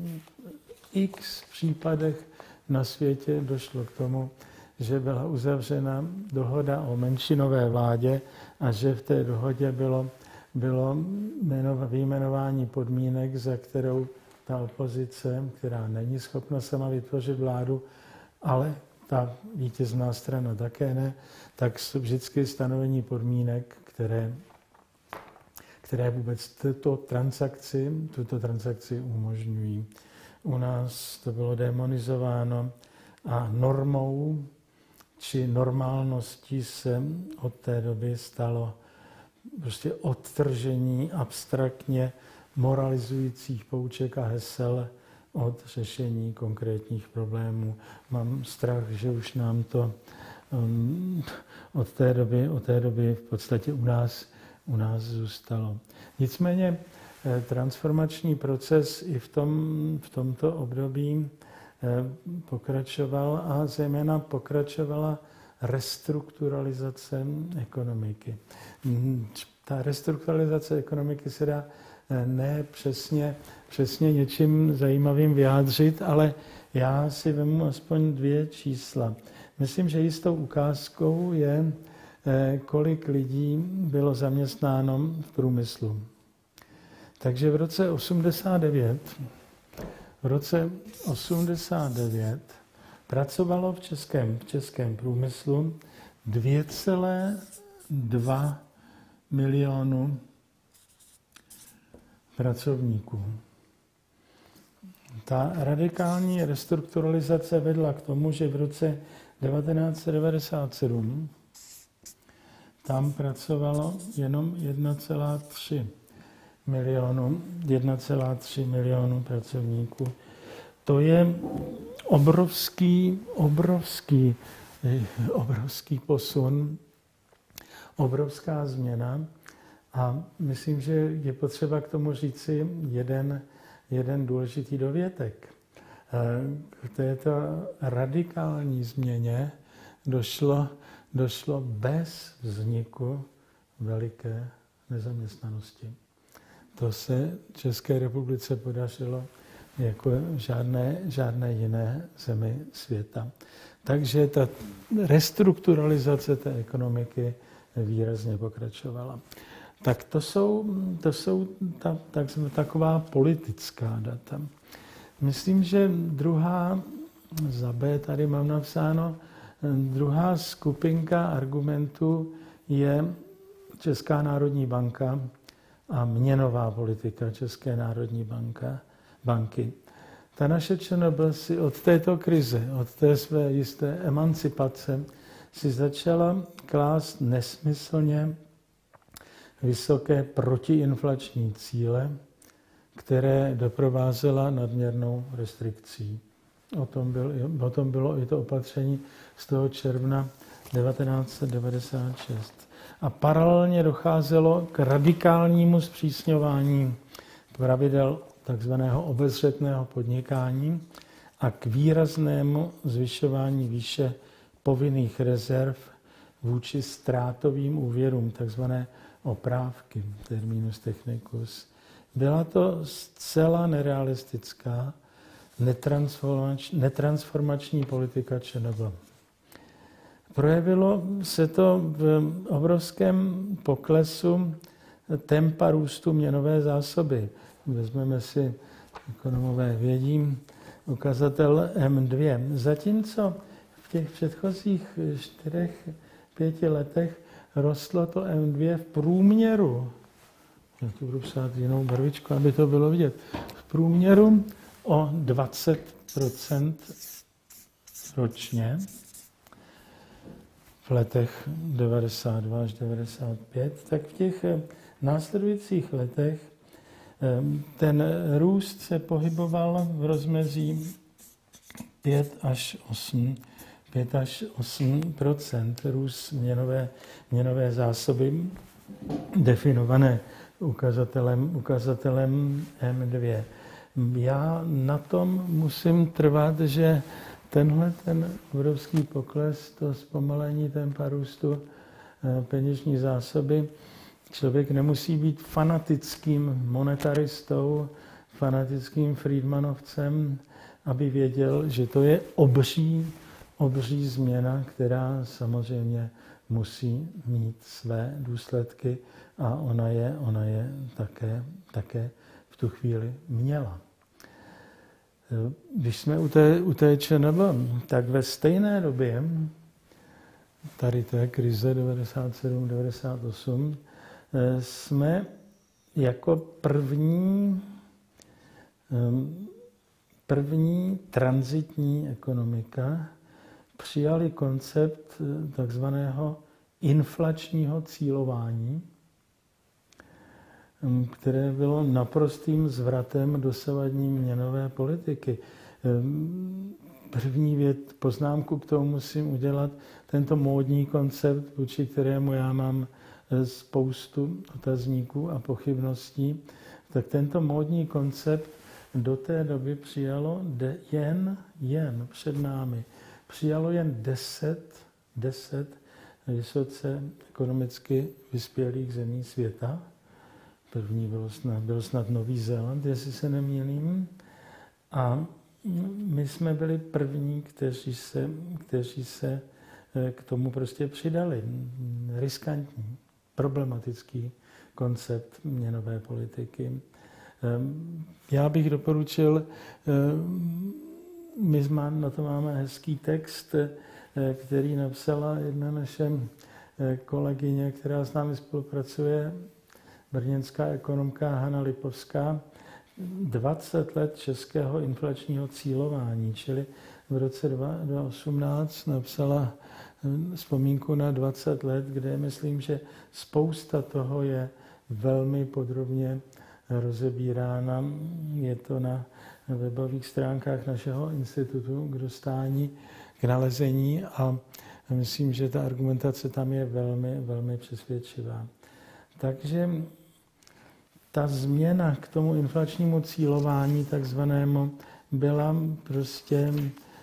X případech na světě došlo k tomu, že byla uzavřena dohoda o menšinové vládě a že v té dohodě bylo vyjmenování podmínek, za kterou ta opozice, která není schopna sama vytvořit vládu, ale ta vítězná strana také ne, tak vždycky stanovení podmínek, které vůbec tuto transakci umožňují. U nás to bylo demonizováno a normou či normálností se od té doby stalo prostě odtržení abstraktně moralizujících pouček a hesel od řešení konkrétních problémů. Mám strach, že už nám to od té doby v podstatě u nás zůstalo. Nicméně transformační proces i v tomto období pokračoval a zejména pokračovala restrukturalizace ekonomiky. Ta restrukturalizace ekonomiky se dá ne přesně něčím zajímavým vyjádřit, ale já si vezmu aspoň 2 čísla. Myslím, že jistou ukázkou je, kolik lidí bylo zaměstnáno v průmyslu. Takže v roce 89 pracovalo v českém průmyslu 2,2 milionu pracovníků. Ta radikální restrukturalizace vedla k tomu, že v roce 1997 tam pracovalo jenom 1,3 milionu pracovníků. To je obrovský posun, obrovská změna a myslím, že je potřeba k tomu říci jeden důležitý dovětek. K této radikální změně došlo bez vzniku veliké nezaměstnanosti. To se České republice podařilo jako žádné jiné zemi světa. Takže ta restrukturalizace té ekonomiky výrazně pokračovala. Tak to jsou taková politická data. Myslím, že druhá, za B tady mám napsáno, druhá skupinka argumentů je Česká národní banka a měnová politika České národní banky. Ta naše ČNB si od této krize, od té své jisté emancipace, si začala klást nesmyslně vysoké protiinflační cíle, které doprovázela nadměrnou restrikcí. O tom bylo i to opatření z toho června 1996. A paralelně docházelo k radikálnímu zpřísňování pravidel takzvaného obezřetného podnikání a k výraznému zvyšování výše povinných rezerv vůči ztrátovým úvěrům, takzvané oprávky, terminus technicus. Byla to zcela nerealistická, netransformační politika ČNB. Projevilo se to v obrovském poklesu tempa růstu měnové zásoby. Vezmeme si, ekonomové vědí, ukazatel M2. Zatímco v těch předchozích 4-5 letech rostlo to M2 v průměru, já tu budu psát jinou barvičku, aby to bylo vidět, v průměru o 20% ročně v letech 92 až 95, tak v těch následujících letech ten růst se pohyboval v rozmezí 5 až 8% růst měnové zásoby definované ukazatelem M2. Já na tom musím trvat, že ten obrovský pokles, to zpomalení tempa růstu peněžní zásoby, člověk nemusí být fanatickým monetaristou, fanatickým Friedmanovcem, aby věděl, že to je obří změna, která samozřejmě musí mít své důsledky a ona je také v tu chvíli měla. Když jsme u té ČNB, tak ve stejné době, tady to je krize 97-98, jsme jako první tranzitní ekonomika přijali koncept takzvaného inflačního cílování, které bylo naprostým zvratem dosavadní měnové politiky. První poznámku k tomu musím udělat. Tento módní koncept, vůči kterému já mám spoustu otazníků a pochybností, tak tento módní koncept do té doby přijalo jen před námi. Přijalo jen 10 vysoce ekonomicky vyspělých zemí světa. První byl snad Nový Zéland, jestli se nemýlím. A my jsme byli první, kteří se k tomu prostě přidali. Riskantní, problematický koncept měnové politiky. Já bych doporučil, my na to máme hezký text, který napsala jedna naše kolegyně, která s námi spolupracuje, brněnská ekonomka Hana Lipovská, 20 let českého inflačního cílování, čili v roce 2018 napsala vzpomínku na 20 let, kde myslím, že spousta toho je velmi podrobně rozebírána. Je to na webových stránkách našeho institutu k dostání, k nalezení a myslím, že ta argumentace tam je velmi, velmi přesvědčivá. Takže ta změna k tomu inflačnímu cílování takzvanému byla prostě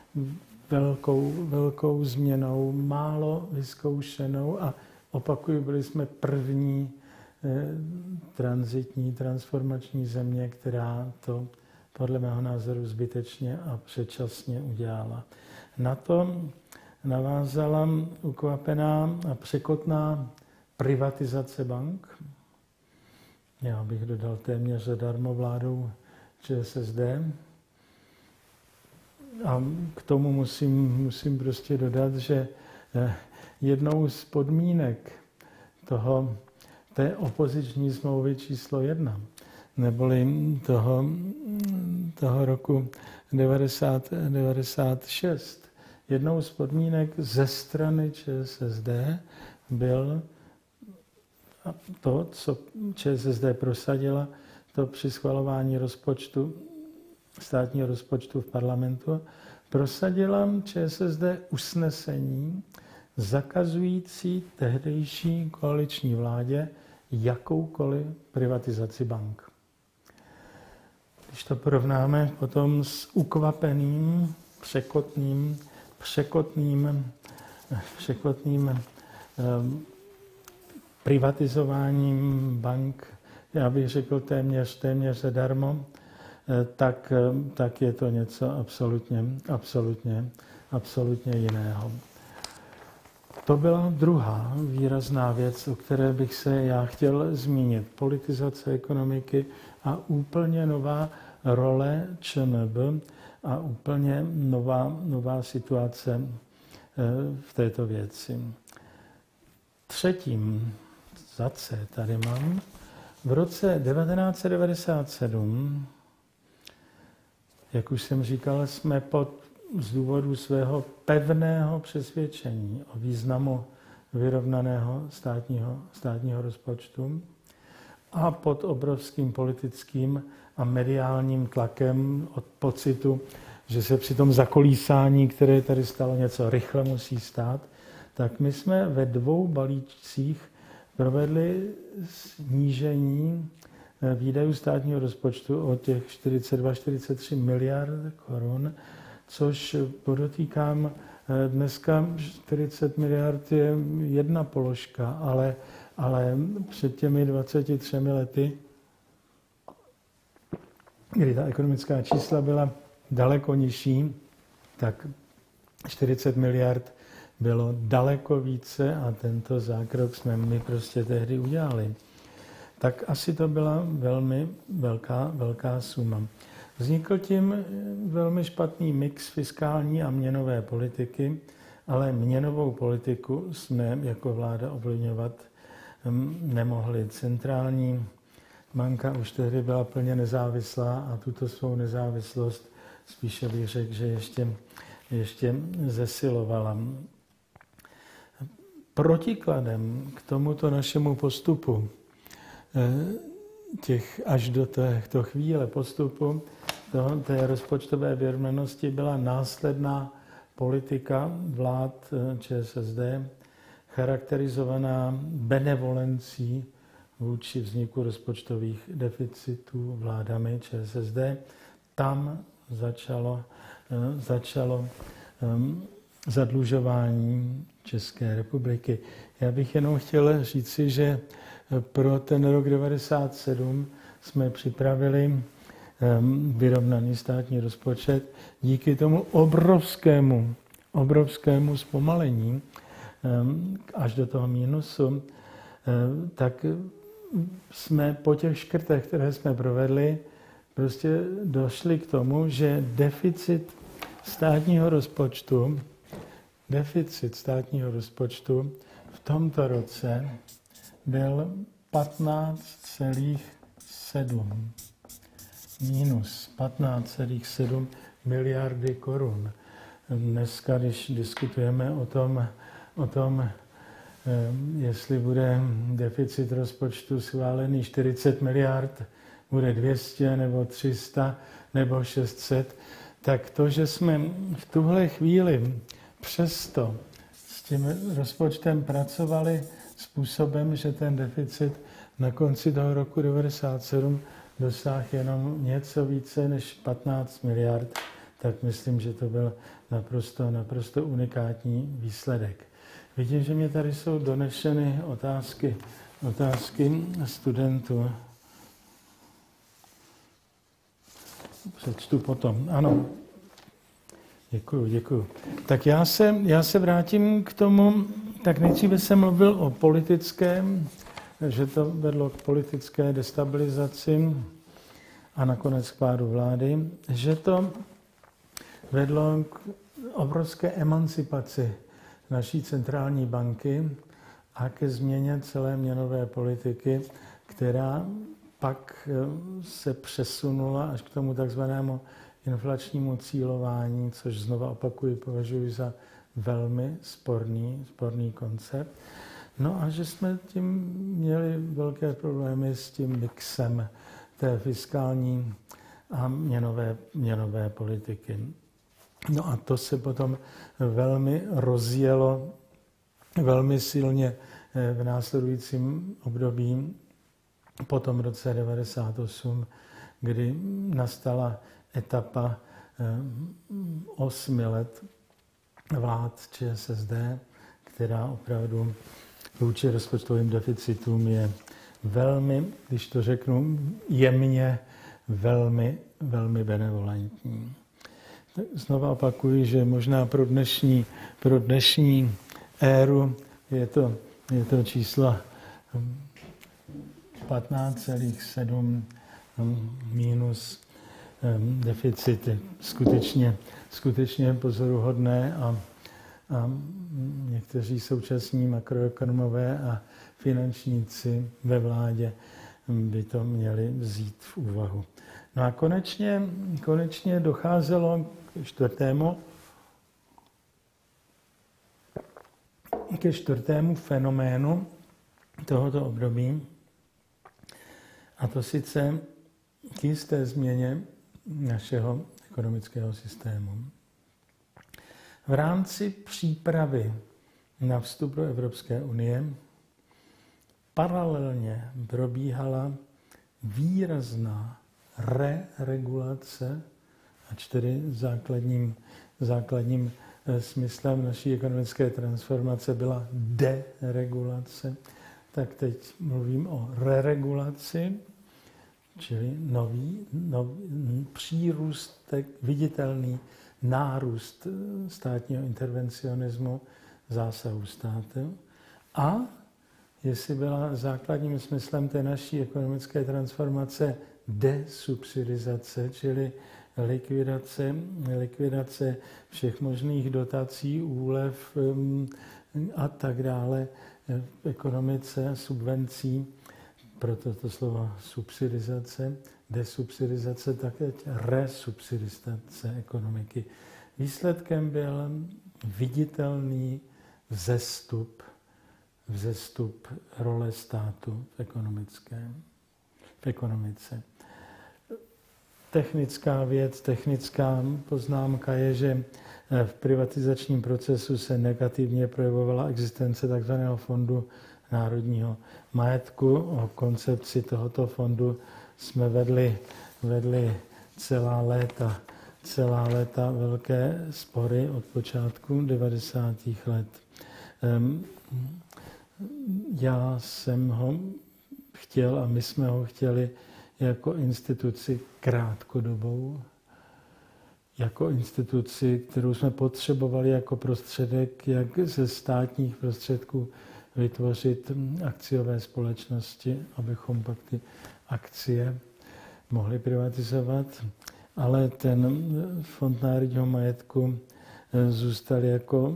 velkou změnou, málo vyzkoušenou a opakuju, byli jsme první tranzitní, transformační země, která to podle mého názoru zbytečně a předčasně udělala. Na to navázala ukvapená a překotná privatizace bank. Já bych dodal téměř zadarmo vládou ČSSD. A k tomu musím prostě dodat, že jednou z podmínek té opoziční smlouvy číslo 1, neboli toho roku 96, jednou z podmínek ze strany ČSSD byl to, co ČSSD prosadila, to při schvalování státního rozpočtu v parlamentu, prosadila ČSSD usnesení zakazující tehdejší koaliční vládě jakoukoliv privatizaci bank. Když to porovnáme potom s ukvapeným, překotným privatizováním bank, já bych řekl téměř zadarmo, tak je to něco absolutně jiného. To byla druhá výrazná věc, o které bych se já chtěl zmínit. Politizace ekonomiky a úplně nová role ČNB a úplně nová situace v této věci. třetím zace tady mám. V roce 1997, jak už jsem říkal, jsme z důvodu svého pevného přesvědčení o významu vyrovnaného státního rozpočtu a pod obrovským politickým a mediálním tlakem od pocitu, že se při tom zakolísání, které tady stalo, něco rychle musí stát, tak my jsme ve 2 balíčcích provedli snížení výdajů státního rozpočtu o těch 42-43 miliard korun, což podotýkám, dneska 40 miliard je jedna položka, ale před těmi 23 lety, kdy ta ekonomická čísla byla daleko nižší, tak 40 miliard bylo daleko více a tento zákrok jsme my prostě tehdy udělali. Tak asi to byla velmi velká suma. Vznikl tím velmi špatný mix fiskální a měnové politiky, ale měnovou politiku jsme jako vláda ovlivňovat nemohli. Centrální banka už tehdy byla plně nezávislá a tuto svou nezávislost spíše bych řekl, že ještě zesilovala. Protikladem k tomuto našemu postupu, až do této chvíle postupu, té rozpočtové vyrovnanosti byla následná politika vlád ČSSD, charakterizovaná benevolencí vůči vzniku rozpočtových deficitů vládami ČSSD. Tam začalo zadlužování České republiky. Já bych jenom chtěl říci, že pro ten rok 1997 jsme připravili vyrovnaný státní rozpočet díky tomu obrovskému zpomalení až do toho mínusu, tak jsme po těch škrtech, které jsme provedli, prostě došli k tomu, že deficit státního rozpočtu v tomto roce byl 15,7. Minus 15,7 miliardy korun. Dneska, když diskutujeme o tom, jestli bude deficit rozpočtu schválený 40 miliard, bude 200 nebo 300 nebo 600, tak to, že jsme v tuhle chvíli přesto s tím rozpočtem pracovali způsobem, že ten deficit na konci toho roku 1997 dosáhl jenom něco více než 15 miliard, tak myslím, že to byl naprosto unikátní výsledek. Vidím, že mě tady jsou donešeny otázky studentů. Přečtu potom. Ano. Děkuju. Tak já se vrátím k tomu, tak nejdříve jsem mluvil o politickém, že to vedlo k politické destabilizaci a nakonec k pádu vlády, že to vedlo k obrovské emancipaci naší centrální banky a ke změně celé měnové politiky, která pak se přesunula až k tomu takzvanému inflačnímu cílování, což znova opakuji, považuji za velmi sporný koncept. No a že jsme tím měli velké problémy s tím mixem té fiskální a měnové politiky. No a to se potom velmi rozjelo, velmi silně v následujícím období, po tom roce 1998, kdy nastala etapa 8 let vlád ČSSD, která opravdu vůči rozpočtovým deficitům je velmi, když to řeknu jemně, velmi benevolentní. Znova opakuji, že možná pro dnešní éru je to číslo 15,7 minus deficity. Skutečně pozoruhodné a někteří současní makroekonomové a finančníci ve vládě by to měli vzít v úvahu. No a konečně docházelo ke čtvrtému fenoménu tohoto období, a to sice k jisté změně našeho ekonomického systému. V rámci přípravy na vstup do Evropské unie paralelně probíhala výrazná re-regulace, ač tedy základním smyslem naší ekonomické transformace byla deregulace, tak teď mluvím o re-regulaci, čili nový přírůstek, viditelný nárůst státního intervencionismu, zásahu státu. A jestli byla základním smyslem té naší ekonomické transformace desubsidizace, čili likvidace všech možných dotací, úlev a tak dále v ekonomice, subvencí, proto to slovo subsidizace, desubsidizace, tak teď resubsidizace ekonomiky. Výsledkem byl viditelný vzestup role státu v ekonomice. Technická poznámka je, že v privatizačním procesu se negativně projevovala existence tzv. Fondu národního majetku. O koncepci tohoto fondu jsme vedli celá léta velké spory od počátku 90. let. Já jsem ho chtěl a my jsme ho chtěli jako instituci krátkodobou, jako instituci, kterou jsme potřebovali jako prostředek, jak ze státních prostředků vytvořit akciové společnosti, abychom pak ty akcie mohli privatizovat. Ale ten Fond národního majetku zůstal jako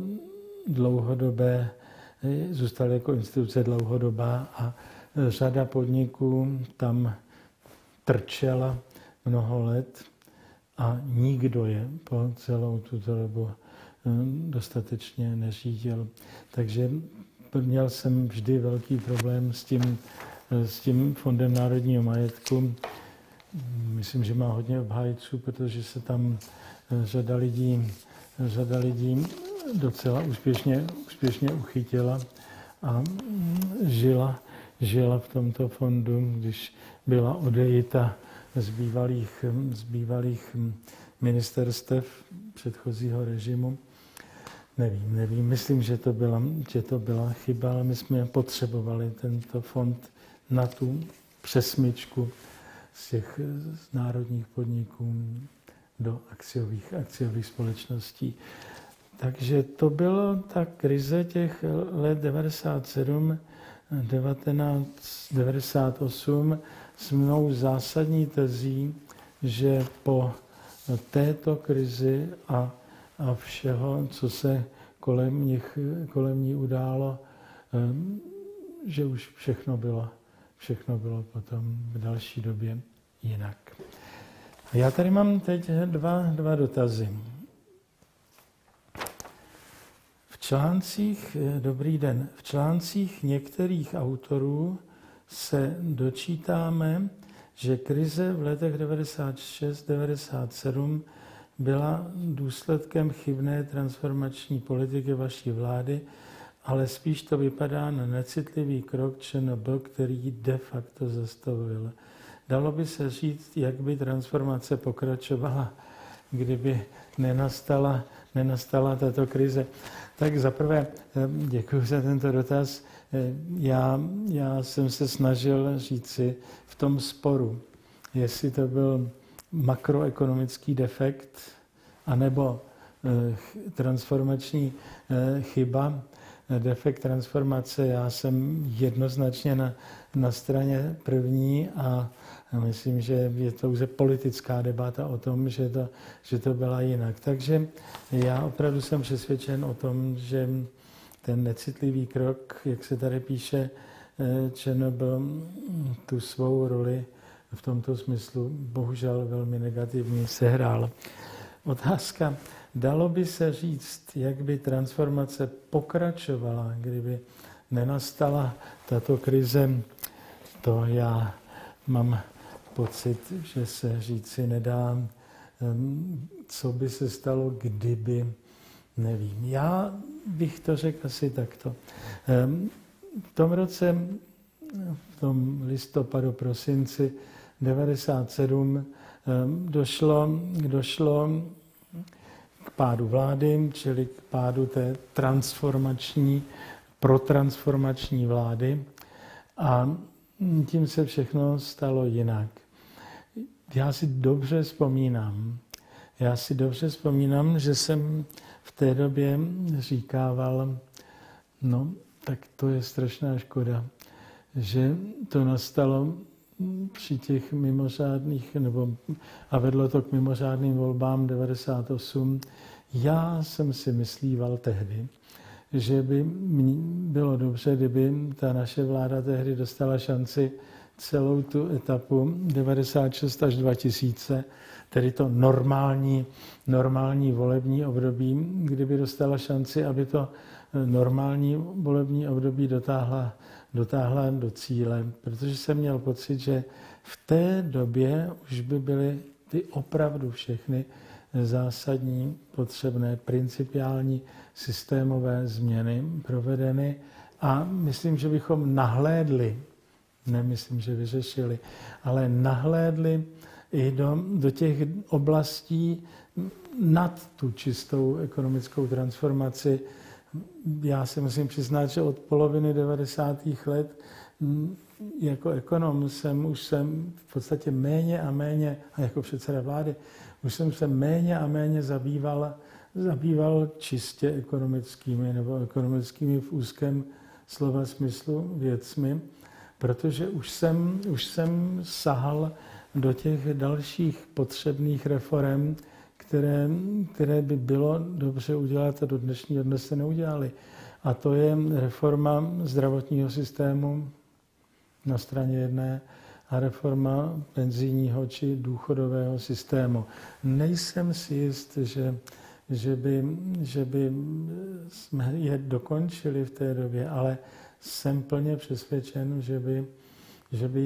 instituce dlouhodobá a řada podniků tam trčela mnoho let a nikdo je po celou tuto dobu dostatečně neřídil. Takže měl jsem vždy velký problém s tím Fondem národního majetku. Myslím, že má hodně obhájců, protože se tam řada lidí docela úspěšně uchytila a žila v tomto fondu, když byla odejita z bývalých ministerstev předchozího režimu. Nevím. Myslím, že to byla chyba, ale my jsme potřebovali tento fond na tu přesmyčku z těch národních podniků do akciových společností. Takže to byla ta krize těch let 97, 1998 s mnou zásadní tezí, že po této krizi a všeho, co se kolem ní událo, že už všechno bylo potom v další době jinak. Já tady mám teď dva dotazy. V článcích některých autorů se dočítáme, že krize v letech 96-97 byla důsledkem chybné transformační politiky vaší vlády, ale spíš to vypadá na necitlivý krok ČNB, který de facto zastavil. Dalo by se říct, jak by transformace pokračovala, kdyby nenastala tato krize. Tak zaprvé děkuji za tento dotaz. Já jsem se snažil říci v tom sporu, jestli to byl makroekonomický defekt anebo transformační chyba, defekt transformace. Já jsem jednoznačně na straně první a myslím, že je to už politická debata o tom, že to byla jinak. Takže já opravdu jsem přesvědčen o tom, že ten necitlivý krok, jak se tady píše, ČNB tu svou roli v tomto smyslu bohužel velmi negativní sehrál. Otázka, dalo by se říct, jak by transformace pokračovala, kdyby nenastala tato krize, to já mám pocit, že se říci nedá, co by se stalo, kdyby, nevím. Já bych to řekl asi takto. V tom roce, v tom listopadu, prosinci 1997 došlo k pádu vlády, čili k pádu té protransformační vlády a tím se všechno stalo jinak. Já si dobře vzpomínám, že jsem v té době říkával, no, tak to je strašná škoda, že to nastalo při těch mimořádných, a vedlo to k mimořádným volbám 98. Já jsem si myslíval tehdy, že by bylo dobře, kdyby ta naše vláda tehdy dostala šanci celou tu etapu 96 až 2000, tedy to normální volební období, kdyby dostala šanci, aby to normální volební období dotáhla do cíle, protože jsem měl pocit, že v té době už by byly ty opravdu všechny zásadní, potřebné, principiální systémové změny provedeny a myslím, že bychom nahlédli, nemyslím, že vyřešili, ale nahlédli i do těch oblastí nad tu čistou ekonomickou transformaci. Já si musím přiznat, že od poloviny 90. let jako ekonom už jsem v podstatě méně a méně, a jako předseda vlády, už jsem se méně a méně zabýval čistě ekonomickými nebo ekonomickými v úzkém slova smyslu věcmi, protože už jsem sahal do těch dalších potřebných reforem, které by bylo dobře udělat a do dnešního dne se neudělali. A to je reforma zdravotního systému na straně jedné a reforma penzijního či důchodového systému. Nejsem si jist, že by jsme je dokončili v té době, ale jsem plně přesvědčen, že by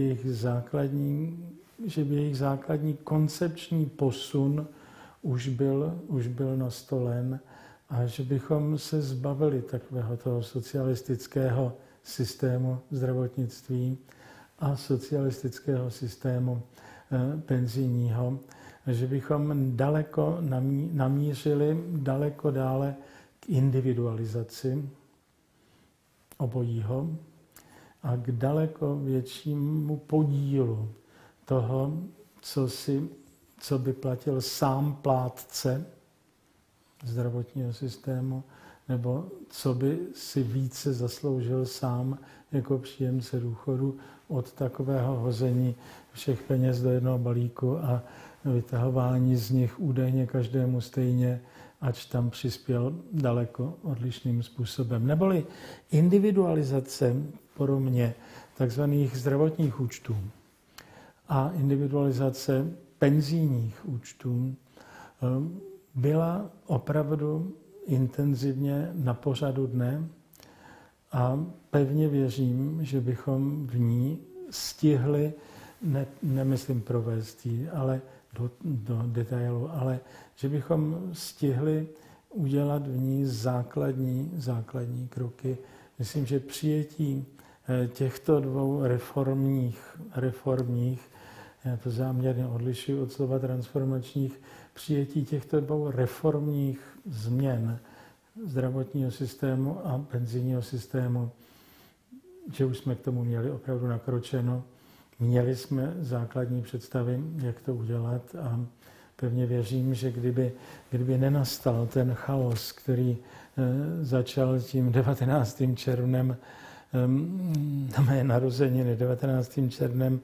jejich základní koncepční posun už byl nastolen a že bychom se zbavili takového toho socialistického systému zdravotnictví a socialistického systému penzijního, že bychom namířili daleko dále k individualizaci obojího a k daleko většímu podílu toho, co by platil sám plátce zdravotního systému, nebo co by si více zasloužil sám jako příjemce důchodu od takového hození všech peněz do jednoho balíku a vytahování z nich údajně každému stejně, ač tam přispěl daleko odlišným způsobem. Neboli individualizace pro mě takzvaných zdravotních účtů a individualizace penzijních účtů byla opravdu intenzivně na pořadu dne a pevně věřím, že bychom v ní stihli, nemyslím provést ji, ale do detailu, ale že bychom stihli udělat v ní základní kroky. Myslím, že přijetí těchto dvou reformních, já to záměrně odlišuji od slova transformačních, přijetí těchto dvou reformních změn zdravotního systému a penzijního systému, že už jsme k tomu měli opravdu nakročeno. Měli jsme základní představy, jak to udělat a pevně věřím, že kdyby nenastal ten chaos, který začal tím 19. červnem, na mé narozeniny 19. červnem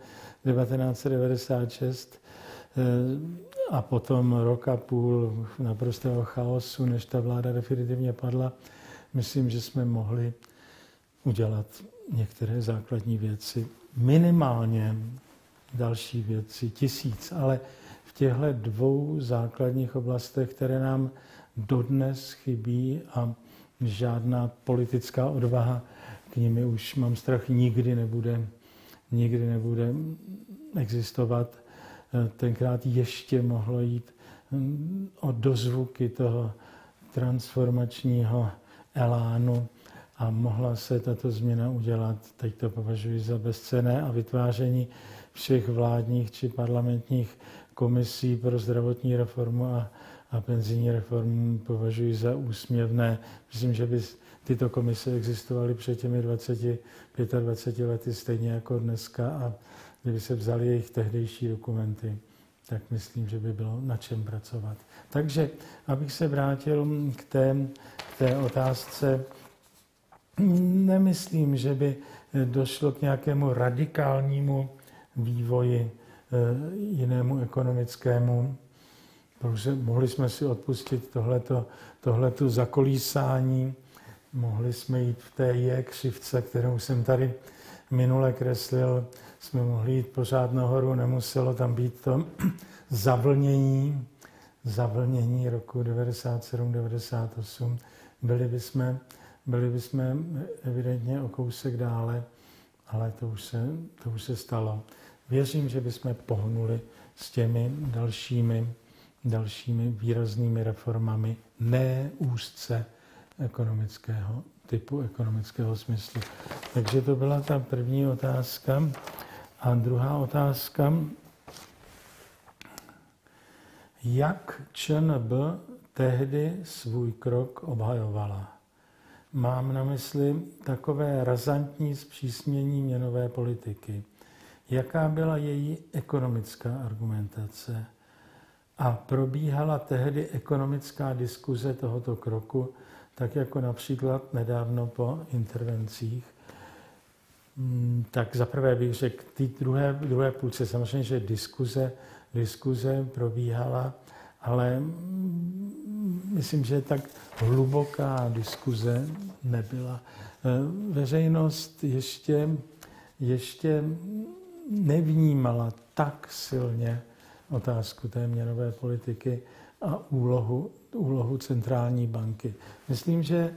1996 a potom rok a půl naprostého chaosu, než ta vláda definitivně padla, myslím, že jsme mohli udělat některé základní věci. Minimálně další věci, 1000, ale v těchto dvou základních oblastech, které nám dodnes chybí a žádná politická odvaha k nimi už, mám strach, nikdy nebude existovat. Tenkrát ještě mohlo jít o dozvuky toho transformačního elánu a mohla se tato změna udělat. Teď to považuji za bezcenné a vytváření všech vládních či parlamentních komisí pro zdravotní reformu a penzijní reformu považuji za úsměvné. Myslím, že by tyto komise existovaly před těmi 25 lety stejně jako dneska a kdyby se vzaly jejich tehdejší dokumenty, tak myslím, že by bylo na čem pracovat. Takže, abych se vrátil k té otázce, nemyslím, že by došlo k nějakému radikálnímu vývoji jinému ekonomickému, protože mohli jsme si odpustit tohleto zakolísání, mohli jsme jít v té křivce, kterou jsem tady minule kreslil, jsme mohli jít pořád nahoru, nemuselo tam být to zavlnění roku 97-98. Byli bychom evidentně o kousek dále, ale to už se stalo. Věřím, že bychom pohnuli s těmi dalšími výraznými reformami, ne úzce ekonomického typu, ekonomického smyslu. Takže to byla ta první otázka. A druhá otázka, jak ČNB tehdy svůj krok obhajovala? Mám na mysli takové razantní zpřísnění měnové politiky. Jaká byla její ekonomická argumentace? A probíhala tehdy ekonomická diskuze tohoto kroku, tak jako například nedávno po intervencích? Tak zaprvé bych řekl, k té druhé půlce, samozřejmě, že diskuze probíhala, ale myslím, že tak hluboká diskuze nebyla. Veřejnost ještě nevnímala tak silně otázku té měnové politiky a úlohu centrální banky. Myslím, že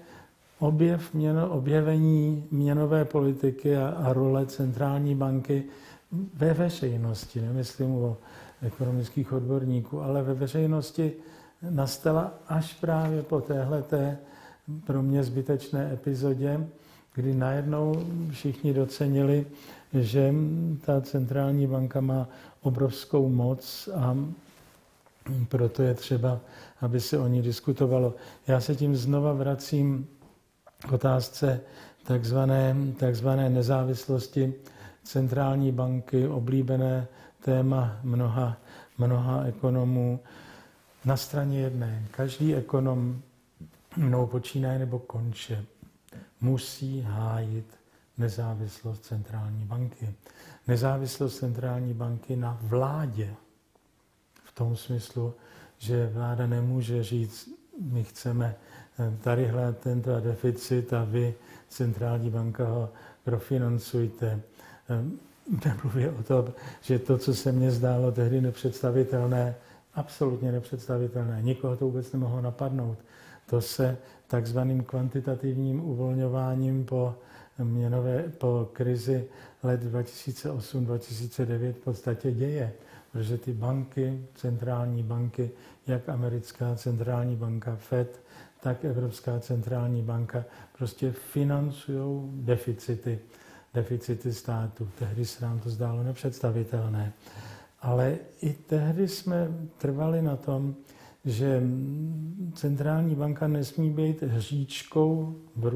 objevení měnové politiky a role centrální banky ve veřejnosti, nemyslím o ekonomických odborníků, ale ve veřejnosti nastala až právě po téhleté pro mě zbytečné epizodě, kdy najednou všichni docenili, že ta centrální banka má obrovskou moc a proto je třeba, aby se o ní diskutovalo. Já se tím znova vracím k otázce takzvané nezávislosti centrální banky, oblíbené téma mnoha ekonomů. Na straně jedné, každý ekonom mnou počínaje nebo konče musí hájit nezávislost centrální banky. Nezávislost centrální banky na vládě. V tom smyslu, že vláda nemůže říct, my chceme tadyhle tento deficit a vy, centrální banka, ho profinancujte. Nemluvě o tom, že to, co se mně zdálo tehdy nepředstavitelné, absolutně nepředstavitelné, nikoho to vůbec nemohlo napadnout. To se takzvaným kvantitativním uvolňováním po krizi let 2008-2009 v podstatě děje. Protože ty banky, centrální banky, jak americká centrální banka FED, tak Evropská centrální banka prostě financují deficity státu. Tehdy se nám to zdálo nepředstavitelné. Ale i tehdy jsme trvali na tom, že centrální banka nesmí být hříčkou v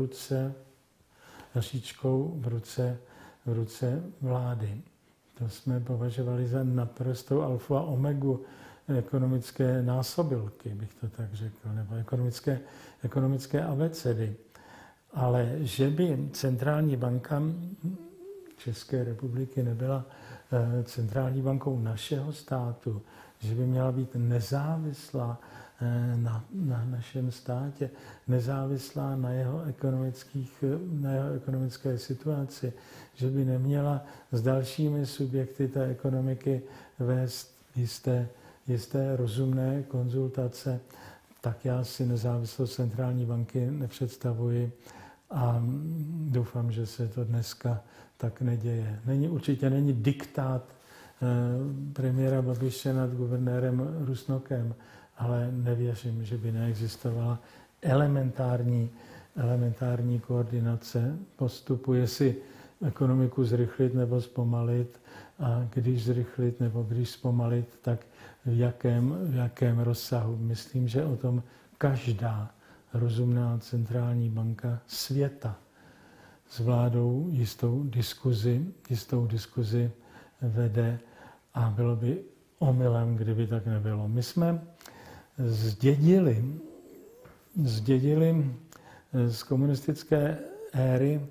ruce vlády. To jsme považovali za naprostou alfu a omegu ekonomické násobilky, bych to tak řekl, nebo ekonomické abecedy. Ale že by centrální banka České republiky nebyla centrální bankou našeho státu, že by měla být nezávislá na našem státě, nezávislá na jeho ekonomické situaci, že by neměla s dalšími subjekty té ekonomiky vést jisté rozumné konzultace, tak já si nezávislost centrální banky nepředstavuji a doufám, že se to dneska tak neděje. Určitě není diktát premiéra Babiše nad guvernérem Rusnokem, ale nevěřím, že by neexistovala elementární koordinace postupu, jestli ekonomiku zrychlit nebo zpomalit, a když zrychlit nebo když zpomalit, tak v jakém rozsahu. Myslím, že o tom každá rozumná centrální banka světa s vládou jistou diskuzi vede a bylo by omylem, kdyby tak nebylo. My jsme zdědili z komunistické éry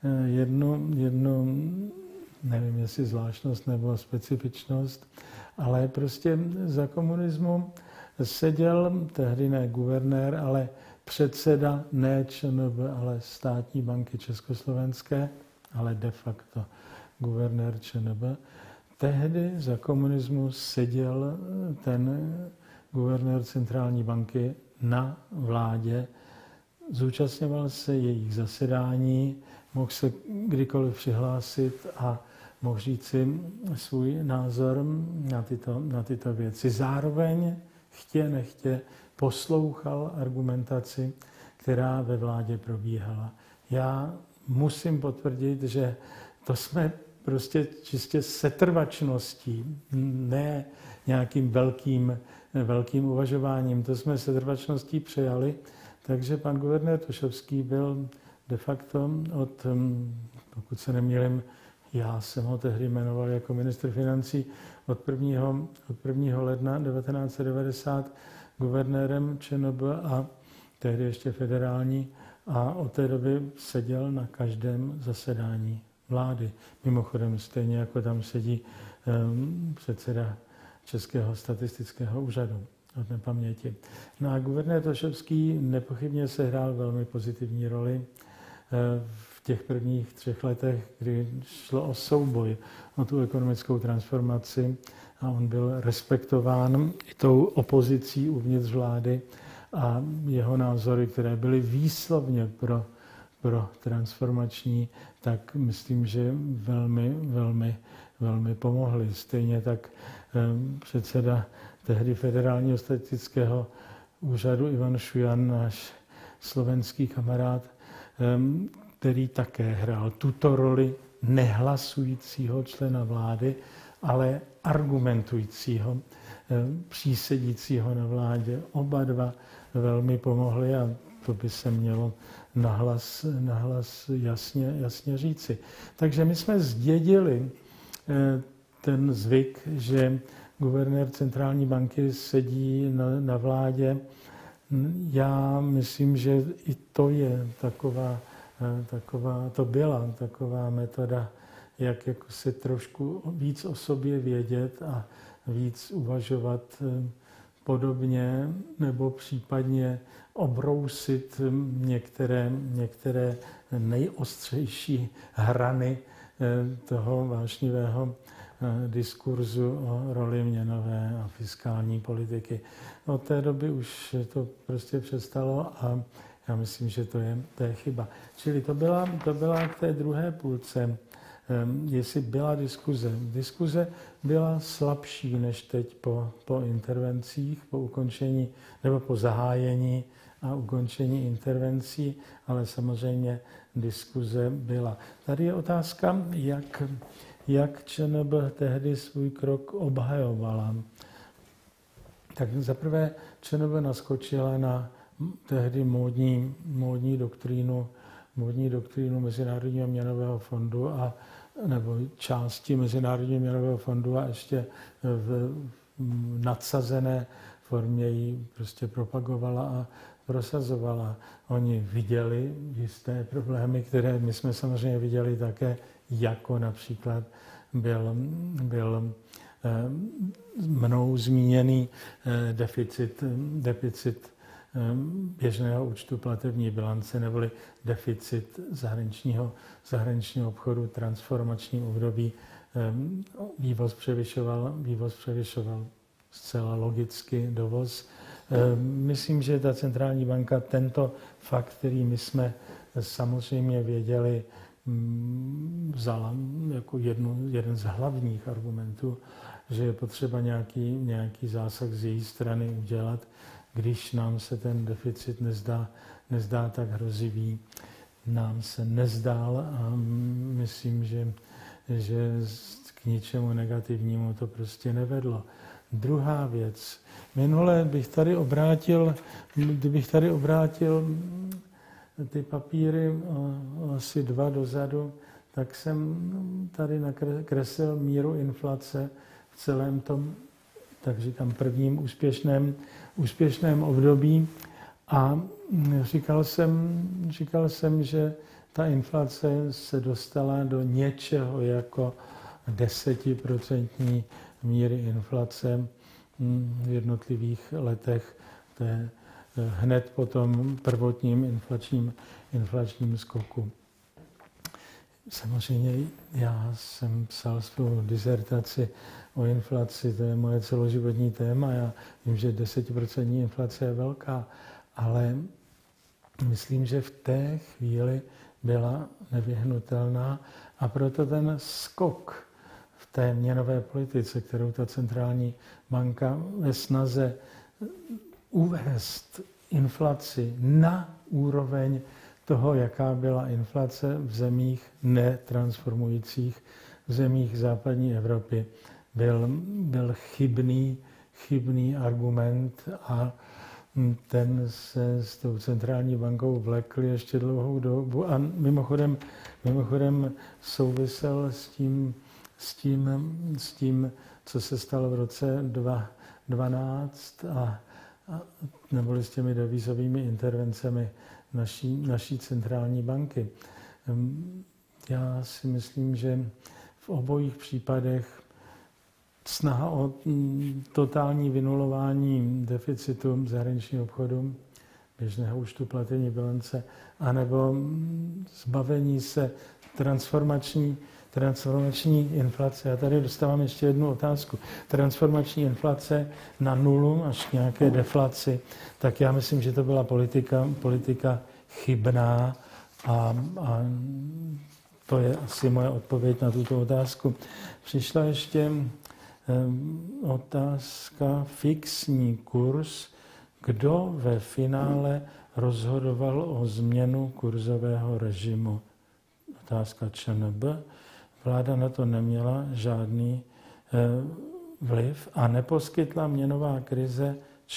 jednu, nevím jestli zvláštnost nebo specifičnost, ale prostě za komunismu seděl tehdy ne guvernér, ale předseda ne ČNB, ale státní banky československé, ale de facto guvernér ČNB. Tehdy za komunismu seděl ten guvernér centrální banky na vládě, zúčastňoval se jejich zasedání, mohl se kdykoliv přihlásit a mohl říct si svůj názor na tyto věci. Zároveň chtě nechtě poslouchal argumentaci, která ve vládě probíhala. Já musím potvrdit, že to jsme prostě čistě setrvačností, ne nějakým velkým uvažováním. To jsme setrvačností přejali, takže pan guvernér Tošovský byl de facto pokud se nemýlím, já jsem ho tehdy jmenoval jako ministr financí od 1. ledna 1990 guvernérem ČNB a tehdy ještě federální a od té doby seděl na každém zasedání vlády. Mimochodem stejně jako tam sedí předseda Českého statistického úřadu od nepaměti. No a guvernér Tošovský nepochybně sehrál velmi pozitivní roli v těch prvních 3 letech, kdy šlo o souboj, o tu ekonomickou transformaci a on byl respektován i tou opozicí uvnitř vlády a jeho názory, které byly výslovně pro transformační, tak myslím, že velmi pomohly. Stejně tak předseda tehdy Federálního statistického úřadu Ivan Šujan, náš slovenský kamarád, který také hrál tuto roli nehlasujícího člena vlády, ale argumentujícího, přísedícího na vládě. Oba dva velmi pomohli a to by se mělo nahlas jasně říci. Takže my jsme zdědili ten zvyk, že guvernér centrální banky sedí na vládě. Já myslím, že i to je taková metoda, jak jako se trošku víc o sobě vědět a víc uvažovat podobně, nebo případně obrousit některé nejostřejší hrany toho vášnivého diskurzu o roli měnové a fiskální politiky. Od té doby už to prostě přestalo a já myslím, že to je chyba. Čili to byla k té druhé půlce, jestli byla diskuze. Diskuze byla slabší než teď po intervencích, po ukončení nebo po zahájení a ukončení intervencí, ale samozřejmě diskuze byla. Tady je otázka, jak ČNB tehdy svůj krok obhajovala. Tak zaprvé ČNB naskočila na tehdy módní doktrínu Mezinárodního měnového fondu nebo části Mezinárodního měnového fondu a ještě v nadsazené formě ji prostě propagovala a prosazovala. Oni viděli jisté problémy, které my jsme samozřejmě viděli také, jako například byl mnou zmíněný deficit běžného účtu platební bilance neboli deficit zahraničního obchodu, transformačním období. Vývoz převyšoval zcela logicky dovoz. Myslím, že ta centrální banka tento fakt, který my jsme samozřejmě věděli, vzala jako jeden z hlavních argumentů, že je potřeba nějaký zásah z její strany udělat, když nám se ten deficit nezdá tak hrozivý. Nám se nezdál a myslím, že k ničemu negativnímu to prostě nevedlo. Druhá věc. Minule kdybych tady obrátil ty papíry asi 2 dozadu, tak jsem tady nakreslil míru inflace v celém tom, tak říkám, prvním úspěšném období a říkal jsem, že ta inflace se dostala do něčeho jako 10% míry inflace v jednotlivých letech. To je hned po tom prvotním inflačním skoku. Samozřejmě já jsem psal svou disertaci o inflaci, to je moje celoživotní téma. Já vím, že 10% inflace je velká, ale myslím, že v té chvíli byla nevyhnutelná a proto ten skok v té měnové politice, kterou ta centrální banka ve snaze uvést inflaci na úroveň toho, jaká byla inflace v zemích netransformujících, v zemích západní Evropy, byl chybný argument a ten se s tou centrální bankou vlekl ještě dlouhou dobu a mimochodem souvisel s tím, co se stalo v roce 2012 a neboli s těmi devizovými intervencemi naší centrální banky. Já si myslím, že v obojích případech snaha o totální vynulování deficitu zahraničního obchodu, běžného účtu platební bilance, anebo zbavení se transformační inflace. Já tady dostávám ještě jednu otázku. Transformační inflace na nulu až k nějaké deflaci, tak já myslím, že to byla politika chybná a to je asi moje odpověď na tuto otázku. Přišla ještě otázka fixní kurz. Kdo ve finále rozhodoval o změnu kurzového režimu? Otázka ČNB. Vláda na to neměla žádný vliv a neposkytla měnová krize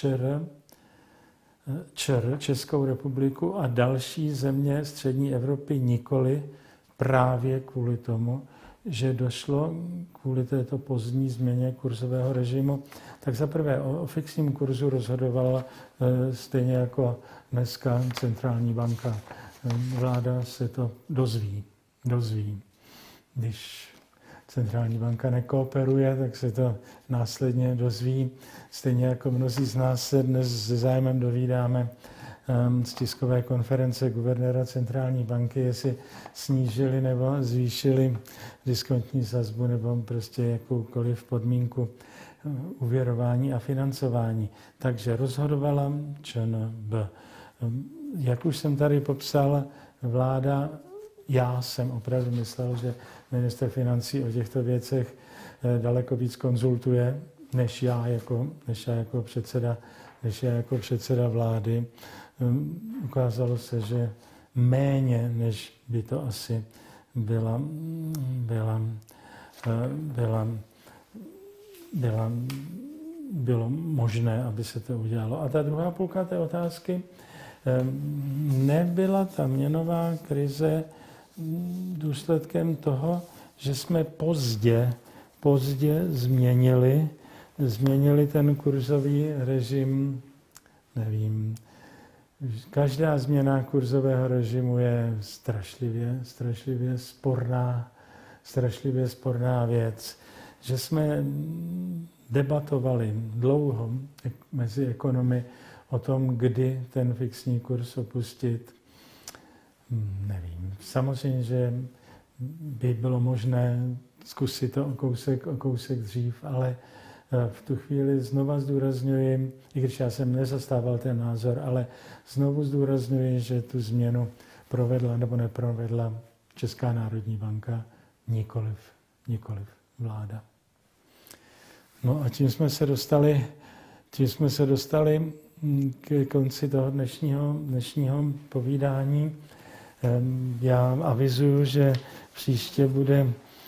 Českou republiku a další země střední Evropy nikoli právě kvůli tomu, že došlo kvůli této pozdní změně kurzového režimu. Tak zaprvé o fixním kurzu rozhodovala stejně jako dneska centrální banka. Vláda se to dozví. Když centrální banka nekooperuje, tak se to následně dozví. Stejně jako mnozí z nás se dnes se zájmem dovídáme z tiskové konference guvernéra centrální banky, jestli snížili nebo zvýšili diskontní sazbu nebo prostě jakoukoliv podmínku úvěrování a financování. Takže rozhodovala ČNB. Jak už jsem tady popsal, vláda, já jsem opravdu myslel, že ministr financí o těchto věcech daleko víc konzultuje, než já jako předseda vlády. Ukázalo se, že méně, než by to asi bylo možné, aby se to udělalo. A ta druhá půlka té otázky, nebyla ta měnová krize důsledkem toho, že jsme pozdě změnili změnili ten kurzový režim, nevím. Každá změna kurzového režimu je strašlivě sporná věc. Že jsme debatovali dlouho mezi ekonomy o tom, kdy ten fixní kurz opustit, nevím. Samozřejmě, že by bylo možné zkusit to o kousek dřív, ale v tu chvíli znova zdůrazňuji, i když já jsem nezastával ten názor, ale znovu zdůrazňuji, že tu změnu provedla nebo neprovedla Česká národní banka, nikoliv vláda. No a tím jsme se dostali k konci toho dnešního povídání. Já avizuju, že příště bude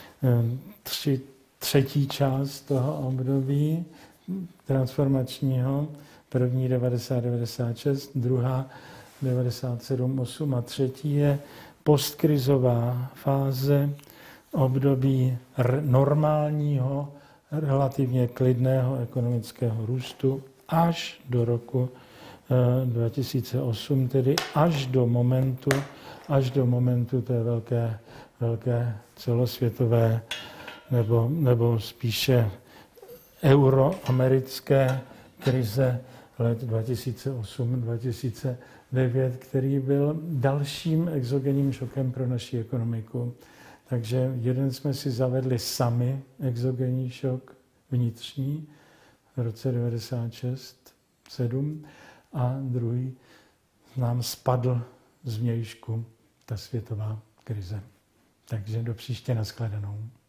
třetí část toho období transformačního, první 90-96, druhá 97-8 a třetí je postkrizová fáze období normálního, relativně klidného ekonomického růstu až do roku 2008, tedy až do momentu té velké celosvětové nebo spíše euroamerické krize let 2008-2009, který byl dalším exogenním šokem pro naši ekonomiku. Takže jeden jsme si zavedli sami exogenní šok vnitřní v roce 96-7 a druhý nám spadl zvnějšku ta světová krize. Takže do příště, nashledanou.